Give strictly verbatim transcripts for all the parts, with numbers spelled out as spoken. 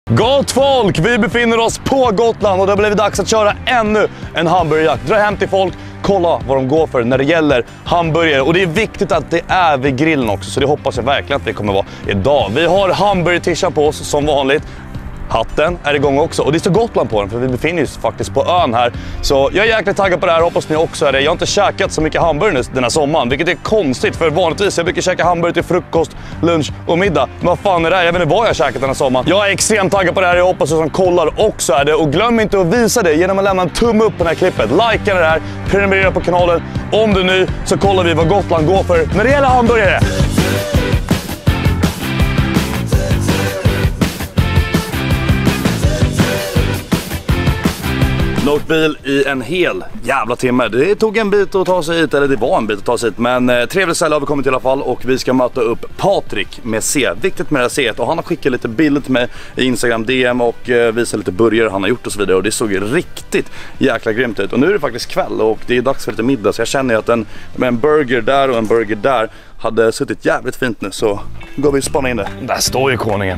Gott folk, vi befinner oss på Gotland och det har blivit dags att köra ännu en hamburgerjakt. Dra hem till folk, kolla vad de går för när det gäller hamburgare. Och det är viktigt att det är vid grillen också, så det hoppas jag verkligen att det kommer vara idag. Vi har hamburgertishan på oss som vanligt. Hatten är igång också och det står Gotland på den för vi befinner oss faktiskt på ön här. Så jag är jäkligt taggad på det här, hoppas ni också är det. Jag har inte käkat så mycket hamburgare den här sommaren, vilket är konstigt för vanligtvis jag brukar käka hamburgare till frukost, lunch och middag. Men vad fan är det här? Jag vet inte vad jag har käkat den här sommaren. Jag är extremt taggad på det här, jag hoppas att som kollar också är det. Och glöm inte att visa det genom att lämna en tumme upp på det här klippet. Likea det här, prenumerera på kanalen. Om du är ny så kollar vi vad Gotland går för när det gäller hamburgare. Åkt bil i en hel jävla timme. Det tog en bit att ta sig hit, eller det var en bit att ta sig hit. Men eh, trevligt ställe har vi kommit till i alla fall. Och vi ska möta upp Patrik med C. Viktigt med det här C. Och han har skickat lite bilder till mig i Instagram D M och eh, visat lite burgare han har gjort och så vidare. Och det såg riktigt jäkla grymt ut. Och nu är det faktiskt kväll och det är dags för lite middag. Så jag känner att en, med en burger där och en burger där hade suttit jävligt fint nu. Så går vi och spana in det. Där står ju konungen.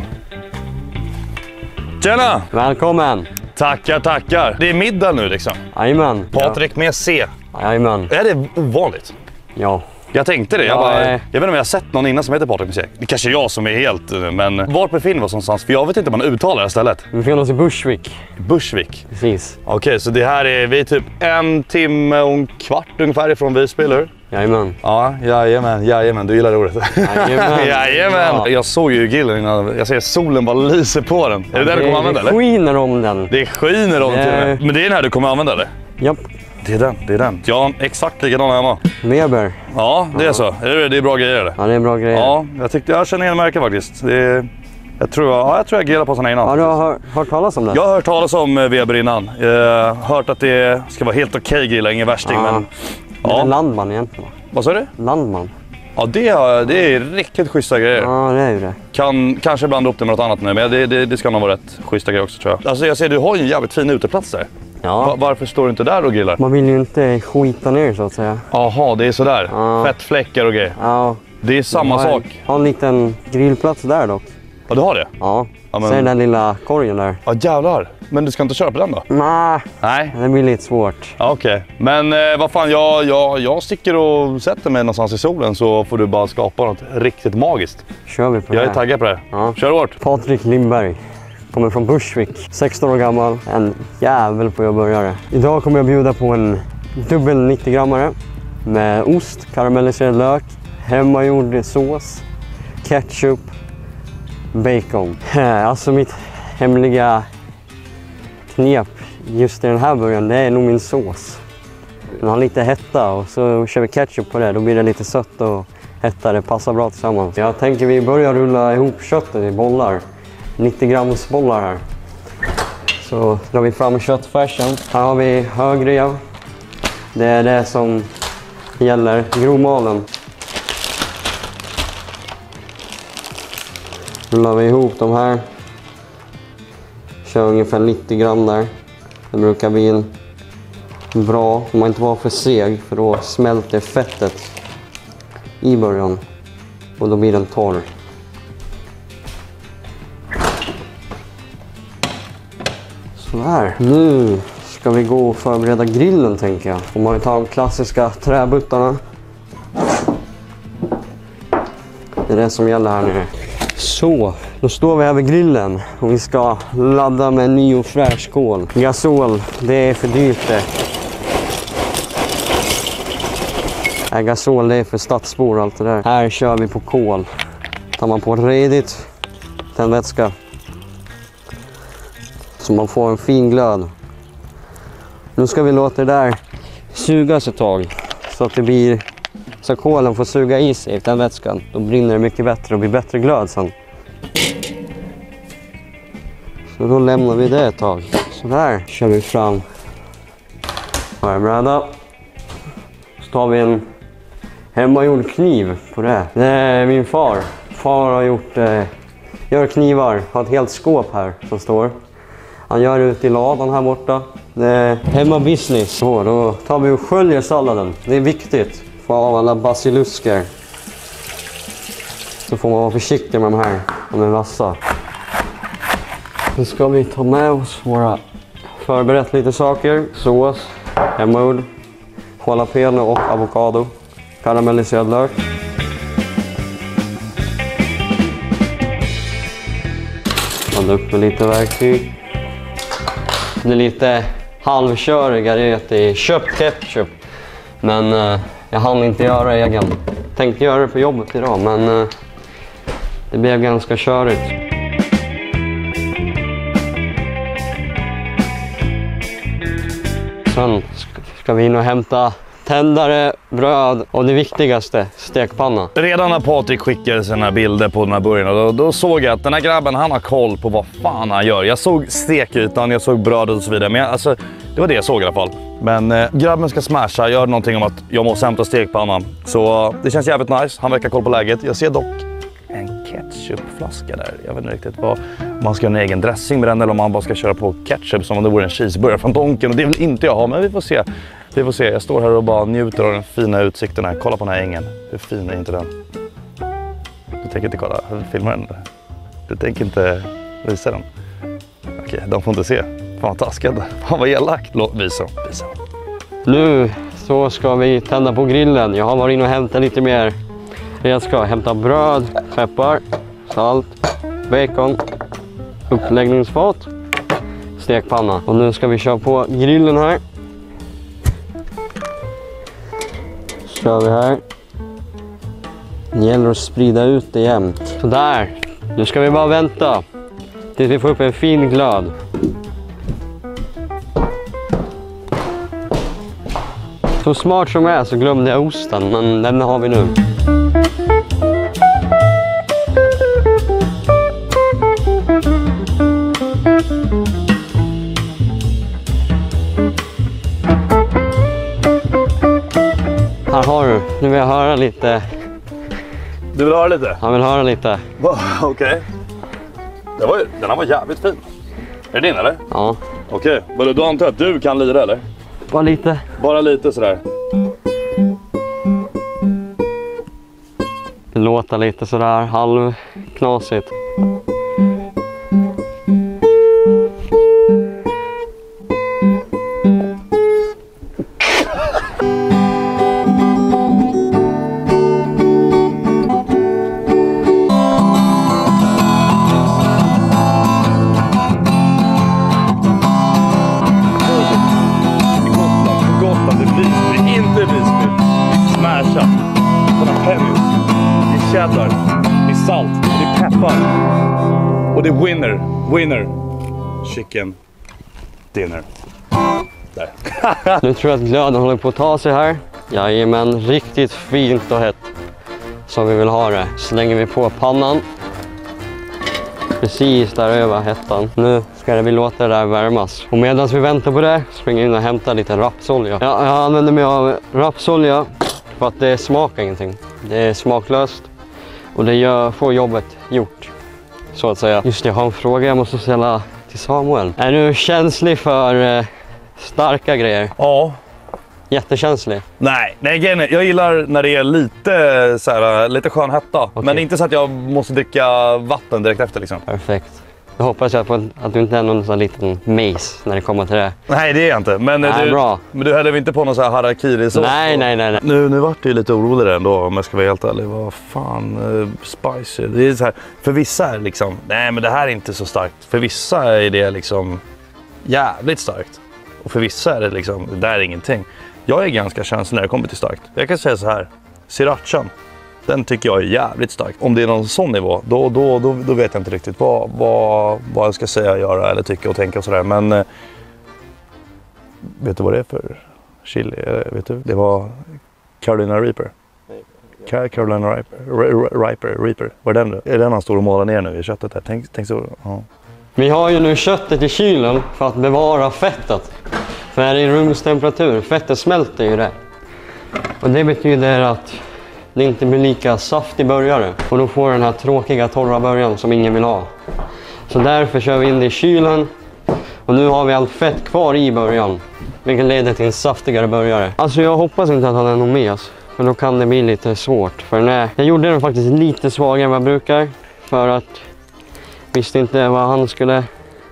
Tjena! Välkommen! Tackar, tackar. Det är middag nu liksom. Jajamän. Patrik med C. Jajamän. Är det ovanligt? Ja. Jag tänkte det. Jag, Ja, bara, eh. jag vet inte om jag har sett någon innan som heter Patrik med C. Det kanske är jag som är helt... Men vart befinner vi oss någonstans? För jag vet inte om man uttalar det här stället. Vi befinner oss i Bushwick. Bushwick? Precis. Okej, okay, så det här är vi är typ en timme och en kvart ungefär ifrån Visby, eller hur? Jajamän. Ja, jajamän, jajamän. Du gillar ordet. Jajamän. Jajamän. Ja. Jag såg ju grillen innan. Jag ser solen bara lyser på den. Är det, det där du kommer använda, eller? Det skiner om den. Det skiner om det... till och med. Men det är den här du kommer använda, eller? Japp. Det är den, det är den. Ja, exakt likadan hemma. Weber. Ja, det är så. Det är, det är bra grejer, eller? Ja, det är bra grejer. Ja, jag tyckte jag känner igen märken faktiskt. Det är, jag tror jag, ja, jag tror jag grillade på såna innan. Ja, du har hört, hört talas om det? Jag har hört talas om Weber innan. Jag har hört att det ska vara helt okej grilla, ingen värsting, ja. men... Ja. Det är en Landman egentligen. Vad sa du? Landman. Ja, det är, det är riktigt schyssta grejer. Ja, det är ju det. Kan kanske blanda upp det med något annat nu, men det, det, det ska nog vara rätt schyssta grejer också, tror jag. Alltså jag ser, du har ju en jävligt fin uteplats där. Ja. Va- varför står du inte där och grillar? Man vill ju inte skita ner så att säga. Jaha, det är sådär. Ja. Fettfläckar och grejer. Ja. Det är samma har, sak. Har en liten grillplats där dock. Ja, du har det? Ja. Ja, men... Så är den där lilla korgen där. Ja, jävlar. Men du ska inte köra på den då? Nej. Nej. Det blir lite svårt. Ja, okej. Okay. Men eh, vad fan, jag, jag, jag sticker och sätter mig någonstans i solen så får du bara skapa något riktigt magiskt. Kör vi på jag det. Jag är taggad på det. Ja. Kör hårt. Patrik Lindberg. Kommer från Bushwick. sexton år gammal. En jävel på jag började. Idag kommer jag bjuda på en dubbel nittio-grammare. Med ost, karamelliserad lök, hemmagjord sås, ketchup, bacon. Alltså mitt hemliga knep just i den här burgaren, det är nog min sås. Den har lite hetta och så kör vi ketchup på det. Då blir det lite sött och hetta. Det passar bra tillsammans. Jag tänker vi börjar rulla ihop köttet i bollar. nittio grams bollar här. Så drar vi fram köttfärsen. Här har vi högrev. Det är det som gäller grovmalen. Rullar vi ihop de här. Kör ungefär nittio gram där. Det brukar bli en bra, om man inte var för seg, för då smälter fettet i början. Och då blir den torr. Så här. Nu ska vi gå och förbereda grillen, tänker jag. Och man tar de klassiska träbuttarna. Det är det som gäller här nu. Så, då står vi här vid grillen och vi ska ladda med en ny och fräsch kol. Gasol, det är för dyrt det. Äh, gasol, det är för stadsbor och allt det där. Här kör vi på kol. Tar man på redigt tändvätska. Så man får en fin glöd. Nu ska vi låta det där sugas ett tag. Så att det blir... Så kolen får suga i sig den vätskan. Då brinner det mycket bättre och blir bättre glöd sen. Så då lämnar vi det ett tag. Så där kör vi fram. Här är bräda. Så tar vi en hemmagjord kniv på det. Det är min far. Far har gjort... Eh, gör knivar. Har ett helt skåp här som står. Han gör det ute i ladan här borta. Det är hemma business. Så då tar vi och sköljer salladen. Det är viktigt. Få av alla basilusker. Så får man vara försiktig med de här. De är vassa. Nu ska vi ta med oss våra förberett lite saker. Sås, hemmagjord, jalapeno och avokado. Karamelliserad lök. Blanda upp med lite verktyg. Det är lite halvköriga rätt i köpt ketchup. Men eh, jag hann inte göra egen. Tänkte göra det på jobbet idag, men eh, det blev ganska körigt. Sen ska vi in och hämta tändare, bröd och det viktigaste, stekpanna. Redan när Patrik skickade sina bilder på den här burgarna, då, då såg jag att den här grabben, han har koll på vad fan han gör. Jag såg stekytan, jag såg brödet och så vidare. Men jag, alltså, det var det jag såg i alla fall. Men eh, grabben ska smasha, gör någonting om att jag måste hämta stekpannan. Så eh, det känns jävligt nice. Han verkar koll på läget. Jag ser dock en ketchupflaska där. Jag vet inte riktigt vad man ska göra en egen dressing med den, eller om man bara ska köra på ketchup som om det vore en cheeseburgare från Donken. Och det vill inte jag ha, men vi får se. Vi får se. Jag står här och bara njuter av den fina utsikten här. Kolla på den här ängen. Hur fin är inte den? Du tänker inte kolla filma den? Du tänker inte visa den? Okej, de får inte se. Fan vad taskigt. Fan vad elakt. Låt visa dem. Visa dem. Nu så ska vi tända på grillen. Jag har varit in och hämtat lite mer redskap. Hämta bröd, peppar, salt, bacon, uppläggningsfat, stekpanna. Och nu ska vi köra på grillen här. Kör vi här. Det gäller att sprida ut det jämnt. Så där. Nu ska vi bara vänta tills vi får upp en fin glöd. Så smart som jag är så glömde jag osten, men den har vi nu. Här har du. Nu vill jag höra lite. Du vill höra lite? Jag vill höra lite. Okej. Okay. Den här var jävligt fin. Är det din eller? Ja. Okej. Okay. Då antar jag att du kan lira eller? Bara lite. Bara lite sådär. Det låter lite sådär halvknasigt. Cheddar, det är salt, det är peppar och det är winner, winner chicken dinner. Där. Nu tror jag att glöden håller på att ta sig här. Jajamän, riktigt fint och hett som vi vill ha det. Slänger vi på pannan. Precis där över hettan. Nu ska vi låta det där värmas. Och medan vi väntar på det springer in och hämtar lite rapsolja. Ja, jag använder mig av rapsolja för att det smakar ingenting. Det är smaklöst. Och det gör, får jobbet gjort, så att säga. Just det, jag har en fråga jag måste ställa till Samuel. Är du känslig för eh, starka grejer? Ja. Jättekänslig? Nej, nej, jag gillar när det är lite, så här, lite skön hetta. Okay. Men inte så att jag måste dricka vatten direkt efter liksom. Perfekt. Jag hoppas jag på att du inte är någon sån liten mace när det kommer till det. Nej, det är jag inte. Men, nej, du, bra. men du häller inte på någon sån här harakiri-sås? Nej, nej, nej, nej. Nu, nu vart det ju lite orolig där ändå, om jag ska vara helt ärlig. Vad fan, uh, spicy. Det är så här, för vissa är det liksom, nej men det här är inte så starkt. För vissa är det liksom jävligt starkt. Och för vissa är det liksom, det där är ingenting. Jag är ganska känslig när det kommer till starkt. Jag kan säga så här, srirachan. Den tycker jag är jävligt stark. Om det är någon sån nivå, då, då, då, då vet jag inte riktigt vad, vad, vad jag ska säga, göra eller tycka och tänka och sådär. Men eh, vet du vad det är för chili? Eh, vet du? Det var Carolina Reaper. Car Carolina Reaper. Reaper. Reaper. Vad är den? Är den han står och målar ner nu i köttet här? Tänk, tänk så. Ja. Vi har ju nu köttet i kylen för att bevara fettet. För är det i rumstemperatur, fettet smälter ju det. Och det betyder att det inte blir lika saftig burgare. Och då får den här tråkiga torra början som ingen vill ha. Så därför kör vi in det i kylen. Och nu har vi allt fett kvar i början. Vilket leder till en saftigare burgare. Alltså jag hoppas inte att han är någon med oss. För då kan det bli lite svårt. För nej, jag gjorde den faktiskt lite svagare än vad jag brukar. För att visste inte vad han skulle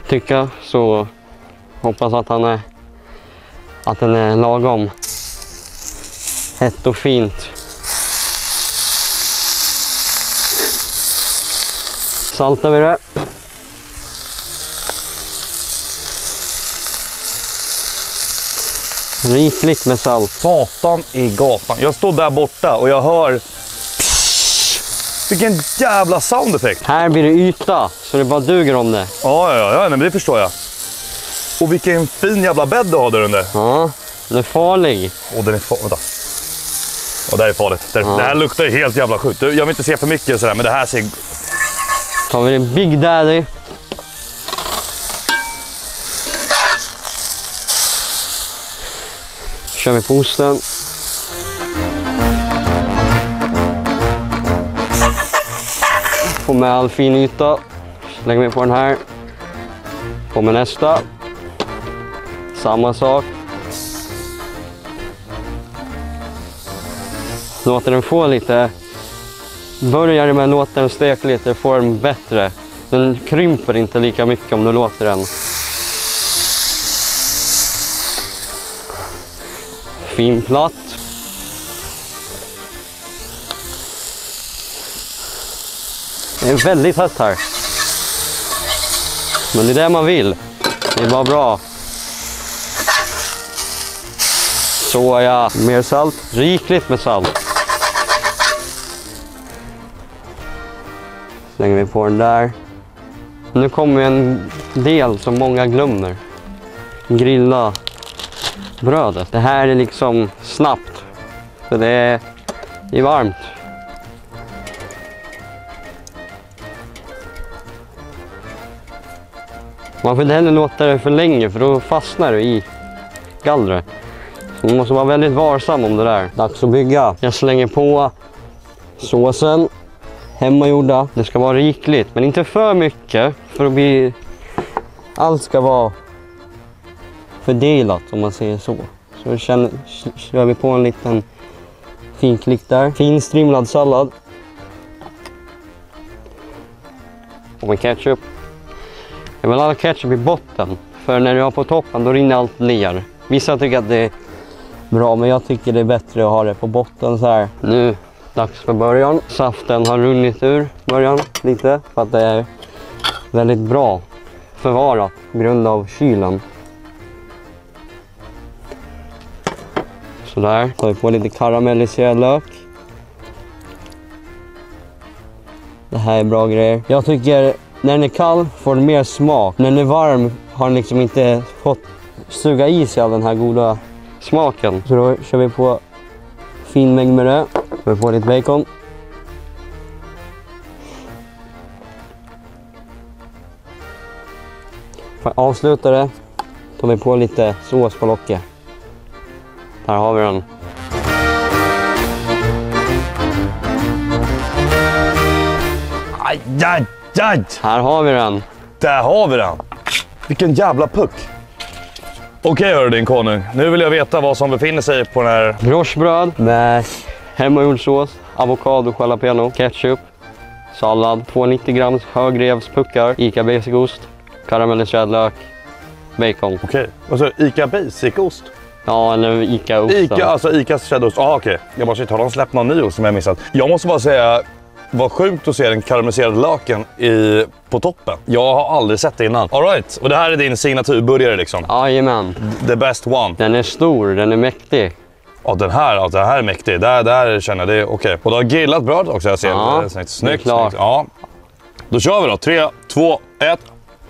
tycka, så hoppas att han är att den är lagom hett och fint. Saltar vi det. Rikligt med salt. Satan i gatan. Jag står där borta och jag hör... Vilken jävla soundeffekt. Här blir det yta, så det bara duger om det. Ja, ja, ja, nej, men det förstår jag. Och vilken fin jävla bädd du har där under. Ja, den är farlig. Åh, den är farlig. Vänta. Åh, det här är farligt. Det, Ja. det här luktar ju helt jävla sjukt. Jag vill inte se för mycket sådär, men det här ser... Tar vi det Big Daddy. Kör vi på osten. Får med all fin yta. Lägger vi på den här. Får med nästa. Samma sak. Låter den få lite. Börjar det med att låta den steka lite, får den bättre. Den krymper inte lika mycket om du låter den. Fin platt. Det är väldigt hett här. Men det är det man vill. Det är bara bra. Soja. Mer salt. Rikligt med salt. Slänger vi på den där. Nu kommer en del som många glömmer. Grilla brödet. Det här är liksom snabbt. För det är, det är varmt. Man får inte heller låta det för länge, för då fastnar det i gallret. Så man måste vara väldigt varsam om det där. Dags att bygga. Jag slänger på såsen. Hemmagjorda. Det ska vara rikligt, men inte för mycket. För att bli... Allt ska vara fördelat, om man säger så. Så känner, kör vi på en liten fin klick där. Fin strimlad sallad. Och med ketchup. Jag vill ha ketchup i botten. För när du har på toppen, då rinner allt ner. Vissa tycker att det är bra, men jag tycker det är bättre att ha det på botten så här. Nu, dags för början. Saften har runnit ur början lite. För att det är väldigt bra förvarat på grund av kylen. Sådär. Tar vi på lite karamelliserad lök. Det här är bra grejer. Jag tycker när den är kall får den mer smak. När den är varm har den liksom inte fått suga i sig av den här goda smaken. Så då kör vi på fin mängd med det. Kör vi på lite bacon. För att avsluta det tar vi på lite sås på locket. Här har vi den. Aj, aj, aj. Här har vi den. Där har vi den. Vilken jävla puck. Okej, hör din konung. Nu vill jag veta vad som befinner sig på den här... Briochebröd med hemmagjord sås, avokado, jalapeno, ketchup, sallad, tvåhundranittio grams högrevspuckar, Ica Basic-ost, karamelliserad lök, bacon. Okej. Och så Ica Basic-ost. Ja, eller Ica-ost. Ica, alltså Icas cheddarost. Ja, ah, okej. Jag bara shit, har de släppt någon ny ost som jag missat? Jag måste bara säga, vad sjukt att se den karamelliserade löken i, på toppen. Jag har aldrig sett det innan. All right. Och det här är din signaturburgare liksom? Jajamän. The best one. Den är stor, den är mäktig. Ja, den här, alltså, den här är mäktig. Där, där känner jag det är okej. Okay. Och du har grillat bröd också, jag ser. Ja, det är snyggt. Snyggt, det är klart. snyggt. Ja. Då kör vi då. Tre, två, ett.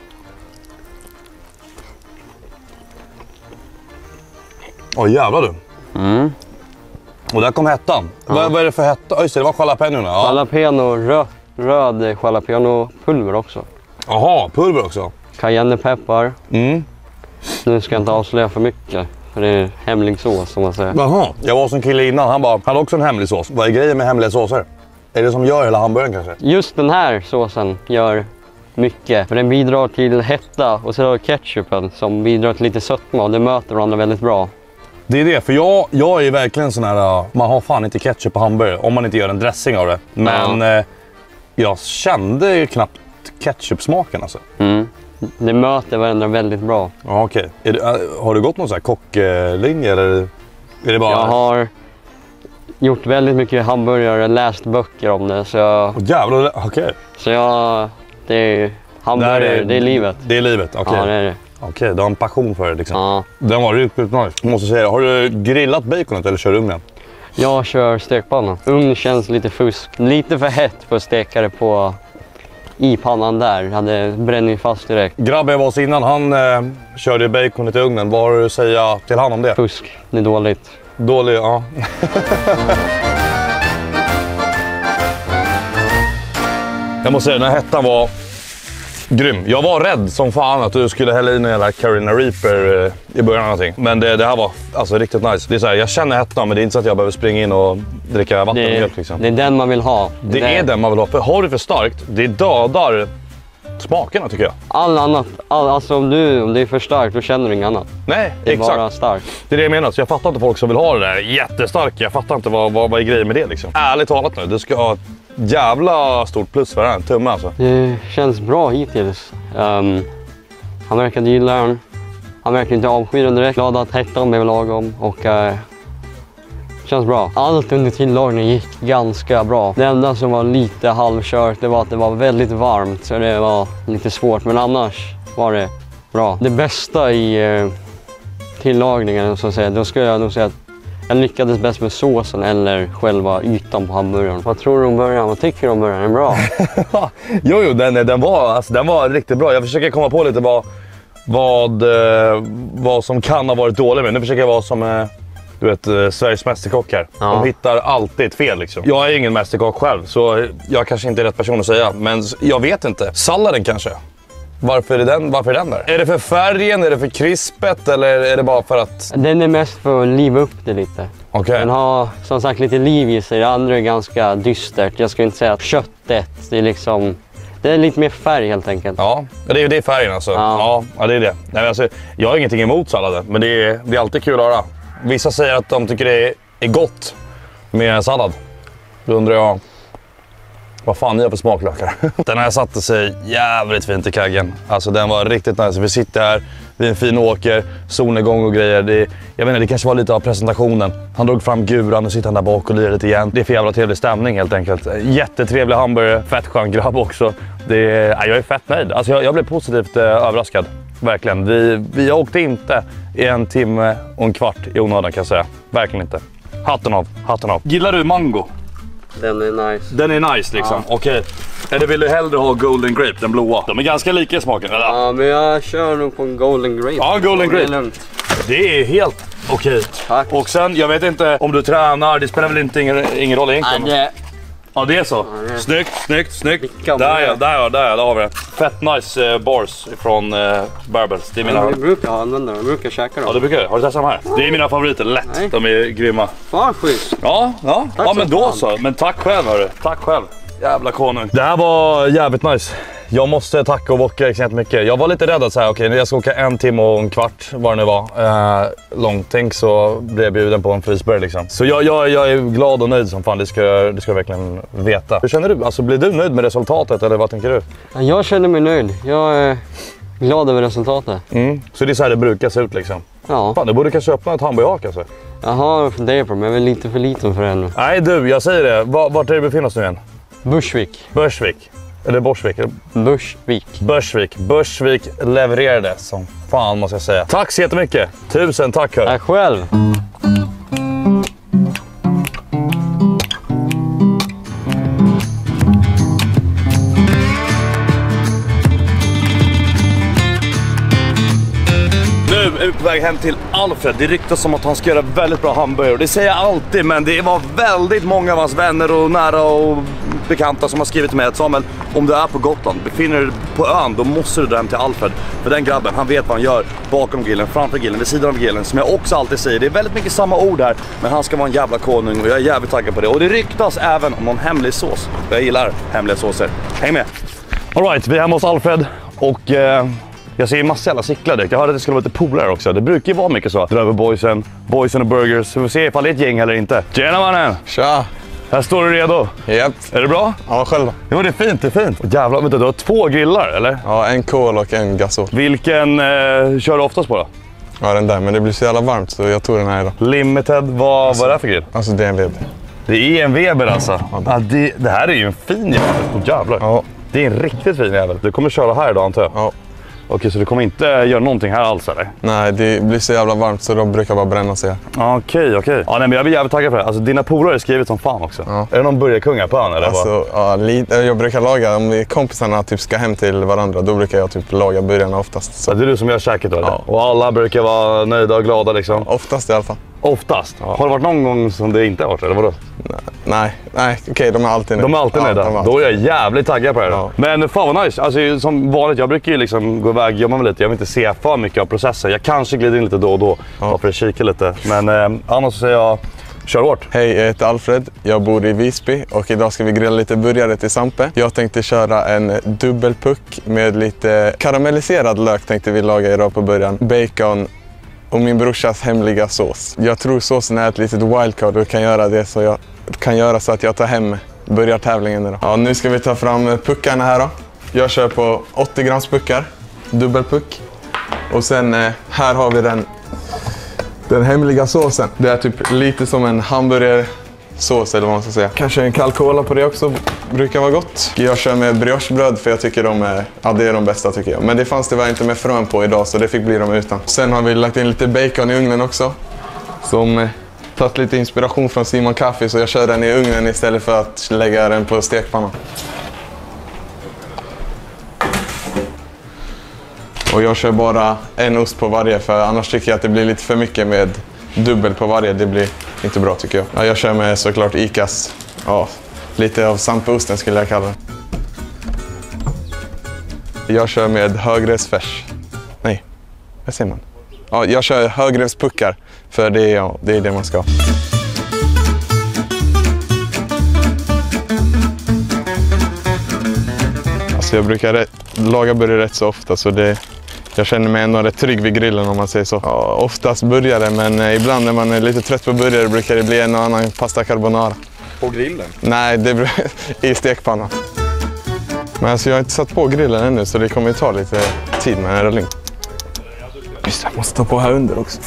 Åh, jävlar du. Mm. Och där kom hettan. Ja. Vad, vad är det för hetta? Oh, just det, det var jalapenorna. Ja. Jalapeno, röd, röd jalapeno-pulver också. Jaha, pulver också. Cayennepeppar. Mm. Nu ska jag inte avslöja för mycket. För det är hemlig sås som man säger. Jaha. Jag var som kille innan, han bara, han hade också en hemlig sås. Vad är grejen med hemliga såser? Är det som gör hela hamburgaren kanske? Just den här såsen gör mycket. För den bidrar till hetta och så har ketchupen som bidrar till lite sötma och det möter varandra väldigt bra. Det är det, för jag, jag är verkligen sån här, man har fan inte ketchup på hamburgare om man inte gör en dressing av det. Men ja. eh, jag kände ju knappt ketchup-smaken alltså. Mm. det möter varandra väldigt bra. Ja, okej. Okay. Har du gått någon sån här kocklinje eller är det bara... Jag har gjort väldigt mycket hamburgare, läst böcker om det. Så jag... Oh, jävlar, okej. Okay. Så jag... Det är hamburgare, det är, det är livet. Det är livet, okej. Okay. Ja, det är det. Okej, okay, du har en passion för det liksom. Ja. Den var riktigt nice. Jag måste säga, har du grillat baconet eller kör du ugnen? Jag kör stekpanna. Ugn känns lite fusk. Lite för hett för att steka det på i pannan där. Hade bränning fast direkt. Grabben jag var hos innan, han eh, körde baconet i ugnen. Vad har du att säga till han om det? Fusk, det är dåligt. Dålig, ja. Jag måste säga, den här hettan var grym. Jag var rädd som fan att du skulle hälla in en jävla Carolina Reaper eh, i början av någonting. Men det, det här var alltså riktigt nice. Det är så här, jag känner hettan, men det är inte så att jag behöver springa in och dricka vatten det, och mjölk liksom. Det är den man vill ha. Det, det är den man vill ha. För har du för starkt, det dödar smakerna tycker jag. All annat, all, alltså om, du, om det är för starkt, då känner du inget annat. Nej, det är exakt. bara starkt. Det är det jag menar, så jag fattar inte folk som vill ha det där jättestarka. Jag fattar inte vad, vad, vad är grejen med det liksom. Ärligt talat nu, du ska ha ett jävla stort plus för den, tumme alltså. Det känns bra hittills. Um, han verkade gilla den. Han verkade inte avsky den direkt. Glad att hettan blev lagom och uh, känns bra. Allt under tillagningen gick ganska bra. Det enda som var lite halvkört, det var att det var väldigt varmt, så det var lite svårt. Men annars var det bra. Det bästa i uh, tillagningen, så att säga, då skulle jag nog säga att jag lyckades bäst med såsen eller själva ytan på hamburgaren. Vad tror du om början? Vad tycker du om början? Är den bra? jo, jo, den, den, var, alltså, den var riktigt bra. Jag försöker komma på lite vad, vad, vad som kan ha varit dåligt med. Nu försöker jag vara som du vet, Sveriges mästerkock här. Ja. De hittar alltid ett fel liksom. Jag är ingen mästerkock själv, så jag kanske inte är rätt person att säga. Men jag vet inte. Salladen kanske? Varför är, den, varför är den där? Är det för färgen, är det för krispet eller är det bara för att... Den är mest för att liva upp det lite. Okay. Den har som sagt lite liv i sig, det andra är ganska dystert. Jag skulle inte säga att köttet, det är liksom... Det är lite mer färg helt enkelt. Ja, det är, det är färgen alltså. Ja. Ja, det är det. Nej, alltså, jag har ingenting emot salladen, men det är, det är alltid kul att höra. Vissa säger att de tycker det är, är gott med sallad. Då undrar jag... Vad fan ni har för smaklökar. Den här satte sig jävligt fint i kaggen. Alltså den var riktigt nice. Vi sitter här vid en fin åker, solnedgång och grejer. Det, jag vet inte, det kanske var lite av presentationen. Han drog fram guran och sitter han där bak och lirar lite igen. Det är för jävla trevlig stämning helt enkelt. Jättetrevlig hamburgare, fett skön grabb också. Det är, ja, jag är fett nöjd. Alltså jag, jag blev positivt eh, överraskad. Verkligen. Vi, vi åkte inte i en timme och en kvart i onödan kan jag säga. Verkligen inte. Hatten av, hatten av. Gillar du mango? Den är nice. Den är nice liksom, ja. Okej. Eller vill du hellre ha Golden Grape, den blåa? De är ganska lika i smaken, eller? Ja, men jag kör nog på en Golden Grape. Ja, Golden Grape. Det är lugnt. Det är helt okej. Tack. Och sen, jag vet inte om du tränar, det spelar väl inte ingen, ingen roll egentligen? Nej, det... Ja, det är så. Ja, det är... Snyggt, snyggt, snyggt. Vilka där ja, där ja, där ja, där har vi det. Fett nice uh, bars från uh, Barbells. Det är mina... Ja, vi brukar använda dem, vi brukar käka dem. Ja, du brukar. Har du testat de här? Det är mina favoriter, lätt. Nej. De är grymma. Fan, schysst. Ja, ja. Tack ja men så då fan. så. Men tack själv hörru. Tack själv. Jävla konung. Det här var jävligt nice. Jag måste tacka och bocka extremt mycket. Jag var lite rädd att säga, okej, okay, jag ska åka en timme och en kvart, vad det nu var. Eh, långtänk så blev jag bjuden på en frysburgare liksom. Så jag, jag, jag är glad och nöjd som fan, det ska, det ska jag verkligen veta. Hur känner du? Alltså, blir du nöjd med resultatet eller vad tänker du? Jag känner mig nöjd. Jag är glad över resultatet. Mm. Så det är så här det brukar se ut liksom? Ja. Fan, du borde kanske öppna ett hamburgerhak alltså. Jag har funderat på det, men jag är lite för liten för det ännu. Nej du, jag säger det. Vart, vart är det befinner oss nu igen? Bursvik. Bursvik. Eller Borsvik. Bursvik. Bursvik. Bursvik levererade som fan måste jag säga. Tack så jättemycket. Tusen tack hör. Tack själv. Nu är vi på väg hem till Alfred. Det ryktas som att han ska göra väldigt bra hamburgare. Det säger jag alltid, men det var väldigt många av hans vänner och nära och bekanta som har skrivit till mig att Samuel, om du är på Gotland, befinner dig på ön, då måste du dra hem till Alfred. För den grabben, han vet vad han gör bakom grillen, framför grillen, vid sidan av grillen. Som jag också alltid säger, det är väldigt mycket samma ord här, men han ska vara en jävla konung och jag är jävligt taggad på det. Och det ryktas även om någon hemlig sås. Jag gillar hemliga såser. Häng med! Alright, vi är hemma hos Alfred och... Eh... jag ser ju massa jävla cyklar direkt. Jag hörde att det skulle vara lite polare också. Det brukar ju vara mycket så. Dröver boysen, boysen och burgers. Så vi får se ifall det är ett gäng eller inte. Tjena mannen! Tja! Här står du redo. Japp. Är det bra? Ja, själv då? Jo, det är fint, det är fint. Jävlar, vänta, du har två grillar, eller? Ja, en kol och en gasol. Vilken eh, kör du oftast på då? Ja, den där, men det blir så jävla varmt så jag tog den här idag. Limited, vad, alltså, vad är det för grill? Alltså, det är en Weber. Det är en Weber alltså? Ja, ja, det, det här är ju en fin jävel. Oh, jävlar. Ja. Det är en riktigt fin jävel. Du kommer köra här idag, antar jag? Ja. Okej, så du kommer inte göra någonting här alls, eller? Nej, det blir så jävla varmt så de brukar bara bränna sig. Okej, okej. Ja, nej, men jag blir jävligt taggad för det. Alltså, dina polare är skrivit som fan också. Ja. Är det någon burgarkungar på ön, eller? Alltså, ja, lite, jag brukar laga, om kompisarna typ ska hem till varandra, då brukar jag typ laga burgarna oftast. Så. Så det är du som gör käket då, eller? Ja. Och alla brukar vara nöjda och glada liksom? Oftast i alla fall. Oftast? Ja. Har det varit någon gång som det inte har varit, eller vadå? Nej, nej, okej, okay, de är alltid nöjda. De är alltid ja, nöjda. De är alltid. Då är jag jävligt taggad på det. Ja. Men fan vad nice. Alltså, som vanligt, jag brukar ju liksom gå iväg, jobba med lite. Jag vill inte se för mycket av processen. Jag kanske glider in lite då och då, ja. Bara för att kika lite. Men eh, annars så säger jag, kör hårt. Hej, jag heter Alfred. Jag bor i Visby och idag ska vi grilla lite burgare till Sampe. Jag tänkte köra en dubbelpuck med lite karamelliserad lök tänkte vi laga idag på början. Bacon och min brorsas hemliga sås. Jag tror såsen är ett litet wildcard och kan göra det så jag kan göra så att jag tar hem burgartävlingen idag. Ja, nu ska vi ta fram puckarna här då. Jag kör på åttio grams puckar, dubbelpuck. Och sen eh, här har vi den, den hemliga såsen. Det är typ lite som en hamburgersås eller vad man ska säga. Kanske en kall cola på det också, brukar vara gott. Jag kör med briochebröd för jag tycker de är, ja, det är de bästa tycker jag. Men det fanns tyvärr inte med frön på idag så det fick bli de utan. Sen har vi lagt in lite bacon i ugnen också. Som eh, tagit lite inspiration från Simon Kaffe så jag kör den i ugnen istället för att lägga den på stekpannan. Och jag kör bara en ost på varje för annars tycker jag att det blir lite för mycket med dubbel på varje. Det blir inte bra tycker jag. Ja, jag kör med såklart Icas, ja, lite av Sampeosten skulle jag kalla den. Jag kör med högrevsfärs. Nej, vad säger man? Ja, jag kör högrevspuckar för det är, ja, det är det man ska. Alltså jag brukar rätt, laga burgare rätt så ofta så det, jag känner mig ändå rätt trygg vid grillen om man säger så. Ja, oftast burgare men ibland när man är lite trött på burgare brukar det bli en och annan pasta carbonara. På grillen? Nej, det blir i stekpannan. Men alltså jag har inte satt på grillen ännu så det kommer ju ta lite tid med en rulling. Just det, jag måste ta på här under också.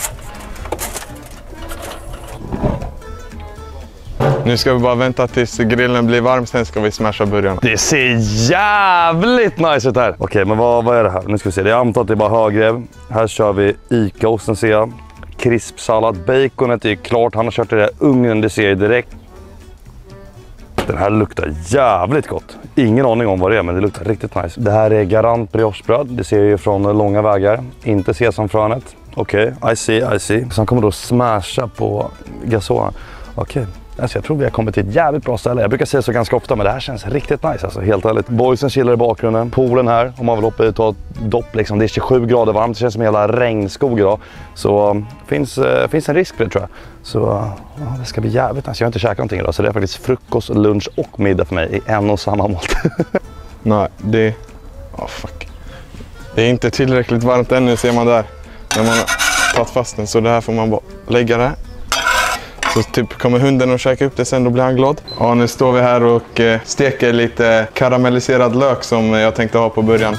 Nu ska vi bara vänta tills grillen blir varm, sen ska vi smasha burgarna. Det ser jävligt nice ut här. Okej, men vad, vad är det här? Nu ska vi se. Jag antar att det är bara högrev. Här kör vi Ica-osten ser jag. Krispsallad. Baconet är klart. Han har kört i det här ugnen, det ser jag direkt. Den här luktar jävligt gott. Ingen aning om vad det är, men det luktar riktigt nice. Det här är Garant briochebröd. Det ser jag ju från långa vägar. Inte sesamfrönet. Okej, okay. I see, I see. Sen kommer då smasha på gasolen. Okej. Okay. Alltså jag tror vi har kommit till ett jävligt bra ställe. Jag brukar säga så ganska ofta, men det här känns riktigt nice alltså, helt ärligt. Boysen chillar i bakgrunden, poolen här, om man vill hoppa ut och ta ett dopp liksom. Det är tjugosju grader varmt, det känns som en hela regnskog idag. Så um, finns, uh, finns en risk för det tror jag. Så uh, ja, det ska bli jävligt nice. Jag har inte käkat någonting idag, så det är faktiskt frukost, lunch och middag för mig i en och samma måltid. Nej, det... Oh, fuck. Det är inte tillräckligt varmt ännu ser man där. När man har tagit fast den, så det här får man bara lägga där. Så typ kommer hunden och käka upp det sen, då blir han glad. Ja, nu står vi här och eh, steker lite karamelliserad lök som jag tänkte ha på början.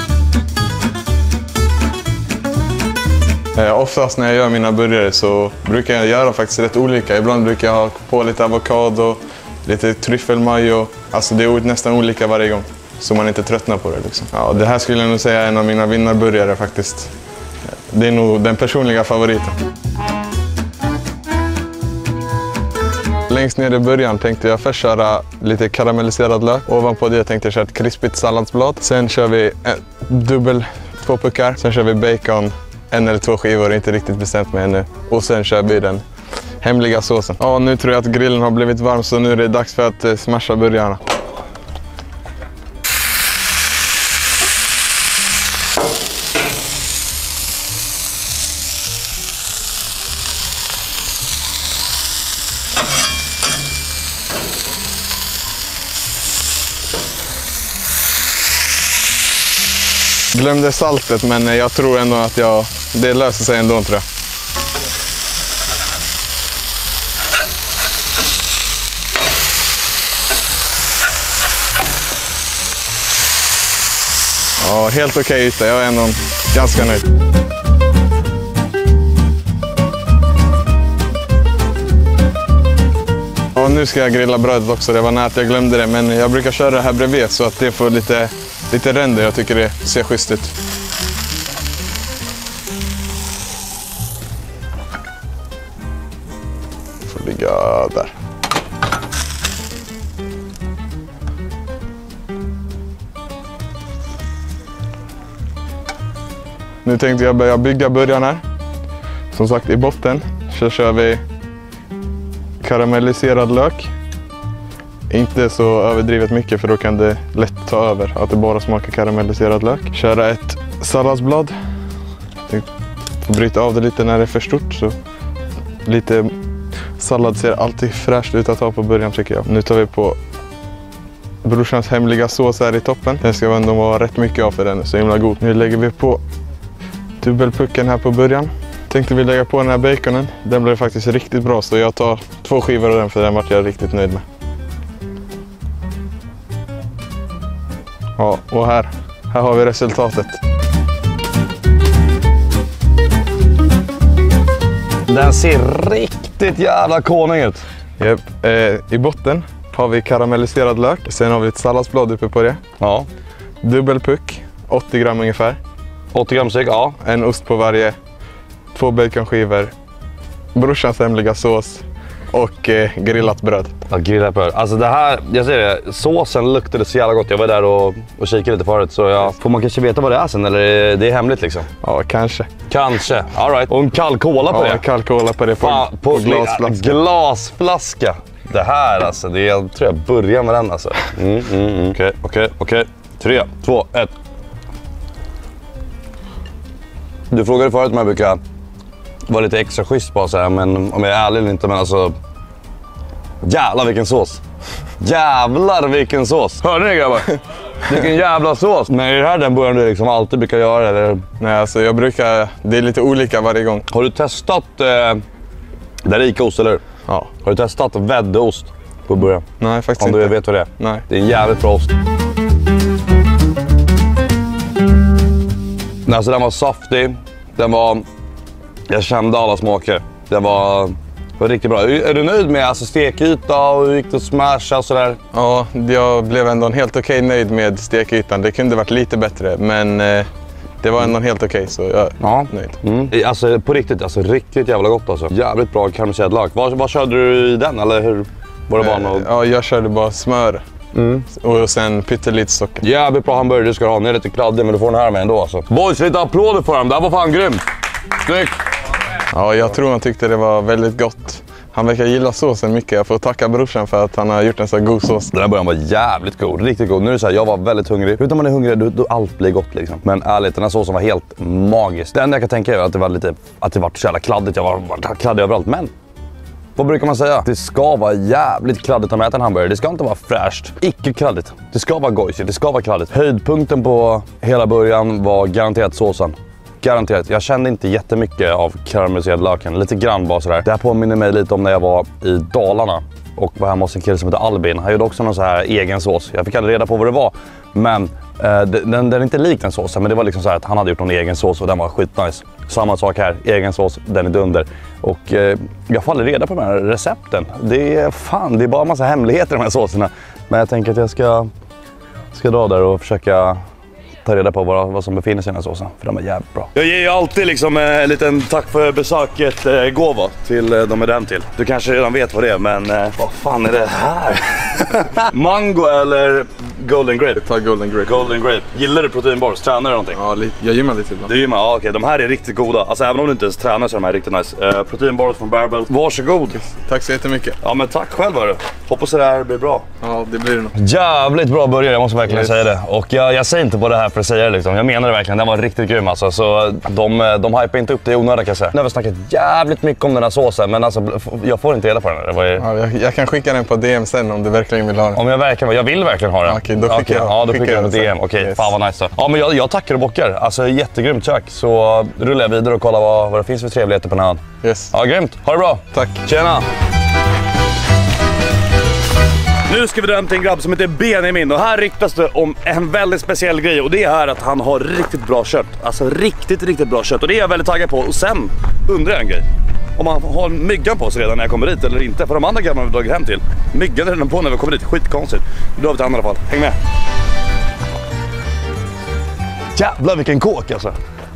Eh, oftast när jag gör mina burgare så brukar jag göra faktiskt rätt olika. Ibland brukar jag ha på lite avokado, lite tryffelmajo. Alltså det är nästan olika varje gång, så man inte tröttnar på det liksom. Ja, det här skulle jag nog säga är en av mina vinnarburgare faktiskt. Det är nog den personliga favoriten. Längst ner i början tänkte jag först köra lite karamelliserad lök. Ovanpå det tänkte jag köra ett krispigt salladsblad. Sen kör vi en dubbel, två puckar. Sen kör vi bacon, en eller två skivor, inte riktigt bestämt mig ännu. Och sen kör vi den hemliga såsen. Ja, nu tror jag att grillen har blivit varm så nu är det dags för att eh, smasha burgarna. Glömde saltet, men jag tror ändå att jag, det löser sig ändå tror jag. Ja, helt okej yta. Jag är ändå ganska nöjd. Ja, nu ska jag grilla brödet också. Det var nära att jag glömde det, men jag brukar köra det här bredvid så att det får lite, lite ränder. Jag tycker det ser schysst ut. Får ligga där. Nu tänkte jag börja bygga början här. Som sagt, i botten så kör vi karamelliserad lök. Inte så överdrivet mycket för då kan det lätt ta över att det bara smakar karamelliserad lök. Köra ett salladsblad. Jag får bryta av det lite när det är för stort. Så lite sallad ser alltid fräscht ut att ha på början tycker jag. Nu tar vi på brorsans hemliga sås här i toppen. Den ska ändå vara rätt mycket av för den är så himla god. Nu lägger vi på dubbelpucken här på början. Tänkte vi lägga på den här baconen. Den blev faktiskt riktigt bra så jag tar två skivor av den för den var jag riktigt nöjd med. Ja, och här, här har vi resultatet. Den ser riktigt jävla konung ut. Yep. Eh, I botten har vi karamelliserad lök. Sen har vi ett salladsblad uppe på det. Ja. Dubbelpuck, åttio gram ungefär. åttio gram styck, ja. En ost på varje. Två baconskivor. Brorsans hemliga sås. Och eh, grillat bröd. Ja, grillat bröd. Alltså det här, jag säger det, såsen luktade så jävla gott. Jag var där och, och kikade lite förut. Så jag, får man kanske veta vad det är sen eller det är hemligt liksom? Ja, kanske. Kanske, all right. Och en kall cola på ja, det. kall cola på det på, Fan, på, på glasflaska. glasflaska. Det här alltså, det är, jag tror jag börjar med den alltså. Mm, mm, mm. Okej, okej, okej. Tre, två, ett. Du frågade förut om jag brukar vara lite extra schysst på så här, men om jag är ärlig eller inte, men alltså... Jävlar vilken sås! Jävlar vilken sås! Hörde ni grabbar? Vilken jävla sås! Men är det här den början du liksom alltid brukar göra eller? Nej, alltså jag brukar... Det är lite olika varje gång. Har du testat eh, den rika ost eller? Ja. Har du testat väddeost på början? Nej, faktiskt om inte. Om du vet vad det är? Nej. Det är en jävligt bra ost. Alltså den var saftig. Den var... Jag kände alla smaker. Den var... Det var riktigt bra. Är du nöjd med alltså, stekyta och hur gick det att smasha och sådär? Ja, jag blev ändå helt okej nöjd med stekytan. Det kunde varit lite bättre, men eh, det var ändå helt okej så jag är ja. nöjd. Mm. Alltså på riktigt, alltså riktigt jävla gott alltså. Jävligt bra karamelliserad lök. Vad, vad körde du i den eller hur? Var det bara något? Ja, jag körde bara smör. Mm. Och sen pyttelite socker. Jävligt bra hamburgare du ska ha. Den är lite kladdig men du får den här med ändå alltså. Boys, lite applåder för dem. Det här var fan grymt. Snyggt. Ja, jag tror han tyckte det var väldigt gott. Han verkar gilla såsen mycket. Jag får tacka brorsan för att han har gjort en så god sås. Den här början var jävligt god, riktigt god. Nu är det så här, jag var väldigt hungrig. Utan man är hungrig, då, då allt blir gott liksom. Men ärligt, den här såsen var helt magisk. Det enda jag kan tänka är att det var lite, att det var så jävla kladdigt. Jag var, var kladdig överallt, men... Vad brukar man säga? Det ska vara jävligt kladdigt att äta en hamburgare. Det ska inte vara fräscht. Icke kladdigt. Det ska vara gojsigt, det ska vara kladdigt. Höjdpunkten på hela början var garanterat såsen. Garanterat. Jag kände inte jättemycket av karamelliserad löken. Lite grann bara sådär. Det här påminner mig lite om när jag var i Dalarna och var hemma hos en kille som heter Albin. Han gjorde också någon så här egen sås. Jag fick aldrig reda på vad det var. Men eh, den, den är inte lik den såsen. Men det var liksom så här att han hade gjort någon egen sås och den var skitnice. Samma sak här. Egen sås, den är dunder. Och eh, jag får aldrig reda på de här recepten. Det är fan, det är bara en massa hemligheter i de här såserna. Men jag tänker att jag ska, ska dra där och försöka... ta reda på vad, vad som befinner sig i den här såsen, för de är jävligt bra. Jag ger ju alltid liksom en liten tack för besöket eh, gåva till eh, de är den till. Du kanske redan vet vad det är, men eh, vad fan är det här? Mango eller golden grape? Ta golden grape. Golden grape. Gillar du proteinbars? Tränar du någonting? Ja, jag gymmar lite ibland. Du gymmar? Ja, okej. De här är riktigt goda. Alltså även om du inte ens tränar så är de här riktigt nice. Uh, proteinbars från Barebells. Varsågod. Tack så jättemycket. Ja, men tack själv hörru. Hoppas det här blir bra. Ja, det blir det nog. Jävligt bra början, jag måste verkligen yes. säga det. Och jag, jag säger inte på det här för att säga det liksom. Jag menar det verkligen, den var riktigt grym alltså. Så de, de hypar inte upp det i onödan kan jag säga. Nu har vi snackat jävligt mycket om den här såsen, men alltså jag får inte reda på den. Det var ju... ja, jag, jag kan skicka den på D M sen om du verkligen vill ha den. Om jag verkligen, jag vill verkligen ha den. Okej, då skickar okay. jag. Ja, då skickar jag på D M. Okej, okay, yes. fan vad nice då. Ja, men jag, jag tackar och bockar. Alltså jättegrymt kök. Så rullar jag vidare och kollar vad, vad det finns för trevligheter på den här. Yes. Ja, grymt. Ha det bra. Tack. Tjena. Nu ska vi dra hem till en grabb som heter Benjamin och här ryktas det om en väldigt speciell grej och det är att han har riktigt bra kött. Alltså riktigt, riktigt bra kött och det är jag väldigt taggad på. Och sen undrar jag en grej. Om man har myggan på sig redan när jag kommer dit eller inte. För de andra grabbarna vi dragit hem till. Myggan är redan på när vi kommer dit. Skitkonstigt. Nu drar vi till han i alla fall. Häng med. Jävlar vilken kåk alltså.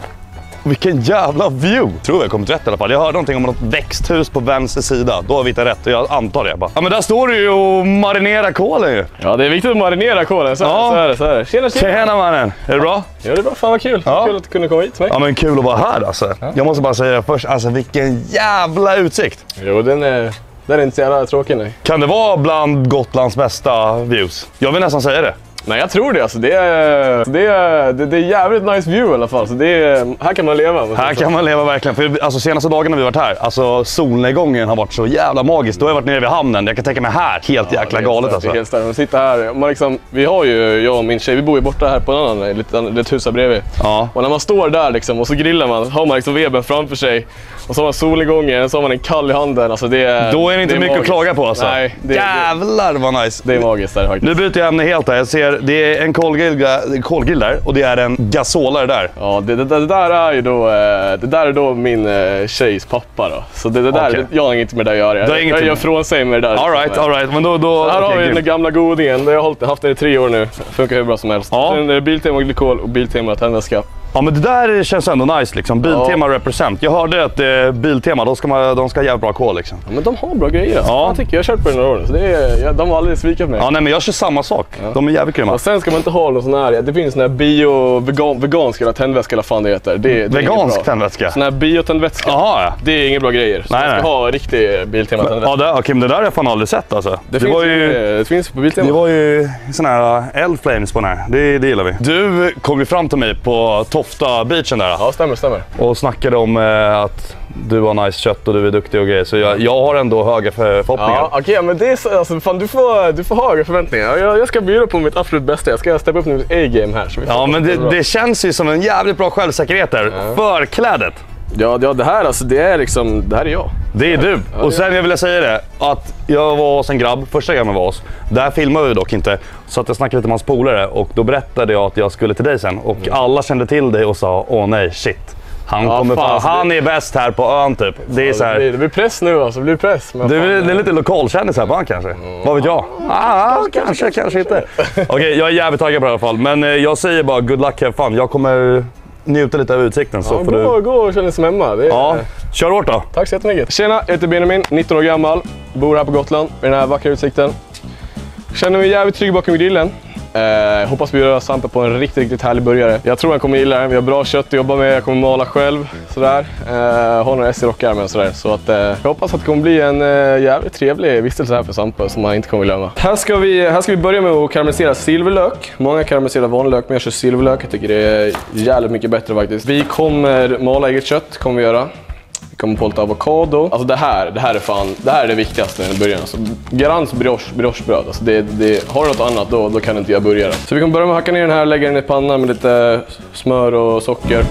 Vilken jävla view. Tror jag kom rätt i alla fall. Jag hörde någonting om något växthus på vänster sida. Då har vi hittat rätt och jag antar det bara. Ja men där står du ju och marinerar kålen ju. Ja det är viktigt att marinera kålen. Så, ja. så är det, så är det. Tjena, tjena. Tjena mannen. Är det bra? Ja det är bra. Fan vad kul. Ja. Kul att du kunde komma hit. Ja men kul att vara här alltså. Ja. Jag måste bara säga först, alltså vilken jävla utsikt. Jo den är, den är inte så jävla tråkig nej. Kan det vara bland Gotlands bästa views? Jag vill nästan säga det. Nej jag tror det alltså, det är, det är, det, det är jävligt nice view i alla fall, så det är, här kan man leva. Här kan man leva verkligen, för alltså, senaste dagarna vi varit här, alltså solnedgången har varit så jävla magisk. Då har jag varit nere vid hamnen, jag kan tänka mig här, helt ja, jäkla helt galet starkt, alltså. Helt starkt, man sitter här, man liksom, vi har ju, jag och min tjej, vi bor ju borta här på en annan, lite, lite hus här bredvid. Ja. Och när man står där liksom, och så grillar man, har man liksom weben framför sig. Och så har man solnedgången, så har man en kall i handen. Alltså det är, då är det inte det mycket magiskt att klaga på alltså. Nej, det, jävlar vad nice. Det är magiskt där faktiskt. Nu byter jag ämne helt här. Jag ser, det är en kolgrill, kolgrill där och det är en gasolare där. Ja, det, det, det där är ju då, det där är då min tjejs pappa då. Så det, det där, okay. Jag har inget med det att göra. Jag, jag gör från sig med det där. All right, all right. Men då, då, här okay, har vi den gamla godingen. Jag har haft den i tre år nu. Funkar hur bra som helst. Ja. Sen är det Biltema glykol och Biltema tändvätska. Ja men det där känns ändå nice liksom. Biltema ja. Represent. Jag hörde att eh, Biltema, de ska, man, de ska ha jävligt bra kol liksom. Ja, men de har bra grejer alltså. Ja. Jag tycker jag har kört på den några år. Så det är, jag, de har aldrig svikat mig. Ja nej men jag kör samma sak. Ja. De är jävligt grymma. Och sen ska man inte ha någon sån här, det finns sån här bio, vegan, vegansk eller tändväska eller fan det heter. Det, det vegansk tändväska? Sån här biotändväska. Jaha ja. Det är inget bra grejer. Så nej, man ska nej. ha riktig Biltema tändväska. Ja det, okay, men det där har jag fan aldrig sett alltså. Det, det, finns, var ju, det finns på Biltema. Det var ju sån här L-flames på den här. Det, det gillar vi. Du kom ju fram till mig på Tofta beachen där. Ja, stämmer, stämmer. Och snackade om eh, att du har nice kött och du är duktig och grejer. Så jag, jag har ändå höga för, förhoppningar. Ja, okej, okay, men det är så, alltså, fan, du, får, du får höga förväntningar. Jag, jag ska bjuda på mitt absolut bästa. Jag ska steppa upp mitt A-game här. Så vi ja, men det, det känns ju som en jävligt bra självsäkerhet där. Ja. För klädet. Ja, ja, det här alltså, det är liksom, det här är jag. Det är du. Ja, och sen jag vill säga det, att jag var hos en grabb, första gången var oss. Där filmade vi dock inte, så att jag snackade lite med hans polare och då berättade jag att jag skulle till dig sen. Och mm. alla kände till dig och sa, åh nej, shit. Han, ja, kommer fan, på, han det... är bäst här på ön typ. Det, är ja, så här... det, blir, det blir press nu alltså, det blir press. Men det, blir, det är lite lokalkändis här på ön kanske. Mm. Vad vet jag? Ah, kanske, kanske, kanske inte. Okej, okay, jag är jävligt taggad på det i alla fall. Men eh, jag säger bara good luck, have fun. Jag kommer njuta lite av utsikten. Så ja, får gå, du... gå och känna som hemma. Det är... Ja, kör hårt då. Tack så jättemycket. Tjena, jag heter Benjamin, nitton år gammal. Bor här på Gotland med den här vackra utsikten. Känner mig jävligt trygg bakom grillen. Eh, hoppas bjuda Sampe på en riktigt, riktigt härlig burgare. Jag tror han kommer gilla den. Vi har bra kött att jobba med. Jag kommer mala själv. Sådär. Eh, har några S i rockärmen sådär. Så att, eh, jag hoppas att det kommer bli en eh, jävligt trevlig vistelse här för Sampe som han inte kommer glömma. Här ska vi, här ska vi börja med att karamellisera silverlök. Många karamelliserar vanlig lök, men jag kör silverlök. Jag tycker det är jävligt mycket bättre faktiskt. Vi kommer mala eget kött, kommer vi göra. Vi kommer på lite avokado. Alltså det här, det här är fan, det här är det viktigaste i början. Alltså, Garants brioche, briochebröd. Alltså det, det, har du något annat då, då kan du inte göra burgare. Så vi kommer börja med att hacka ner den här, lägga den i pannan med lite smör och socker.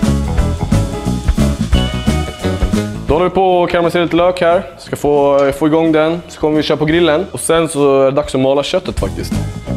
Då håller vi på att karamellisera lite lök här. Ska få, få igång den, så kommer vi köra på grillen. Och sen så är det dags att mala köttet faktiskt.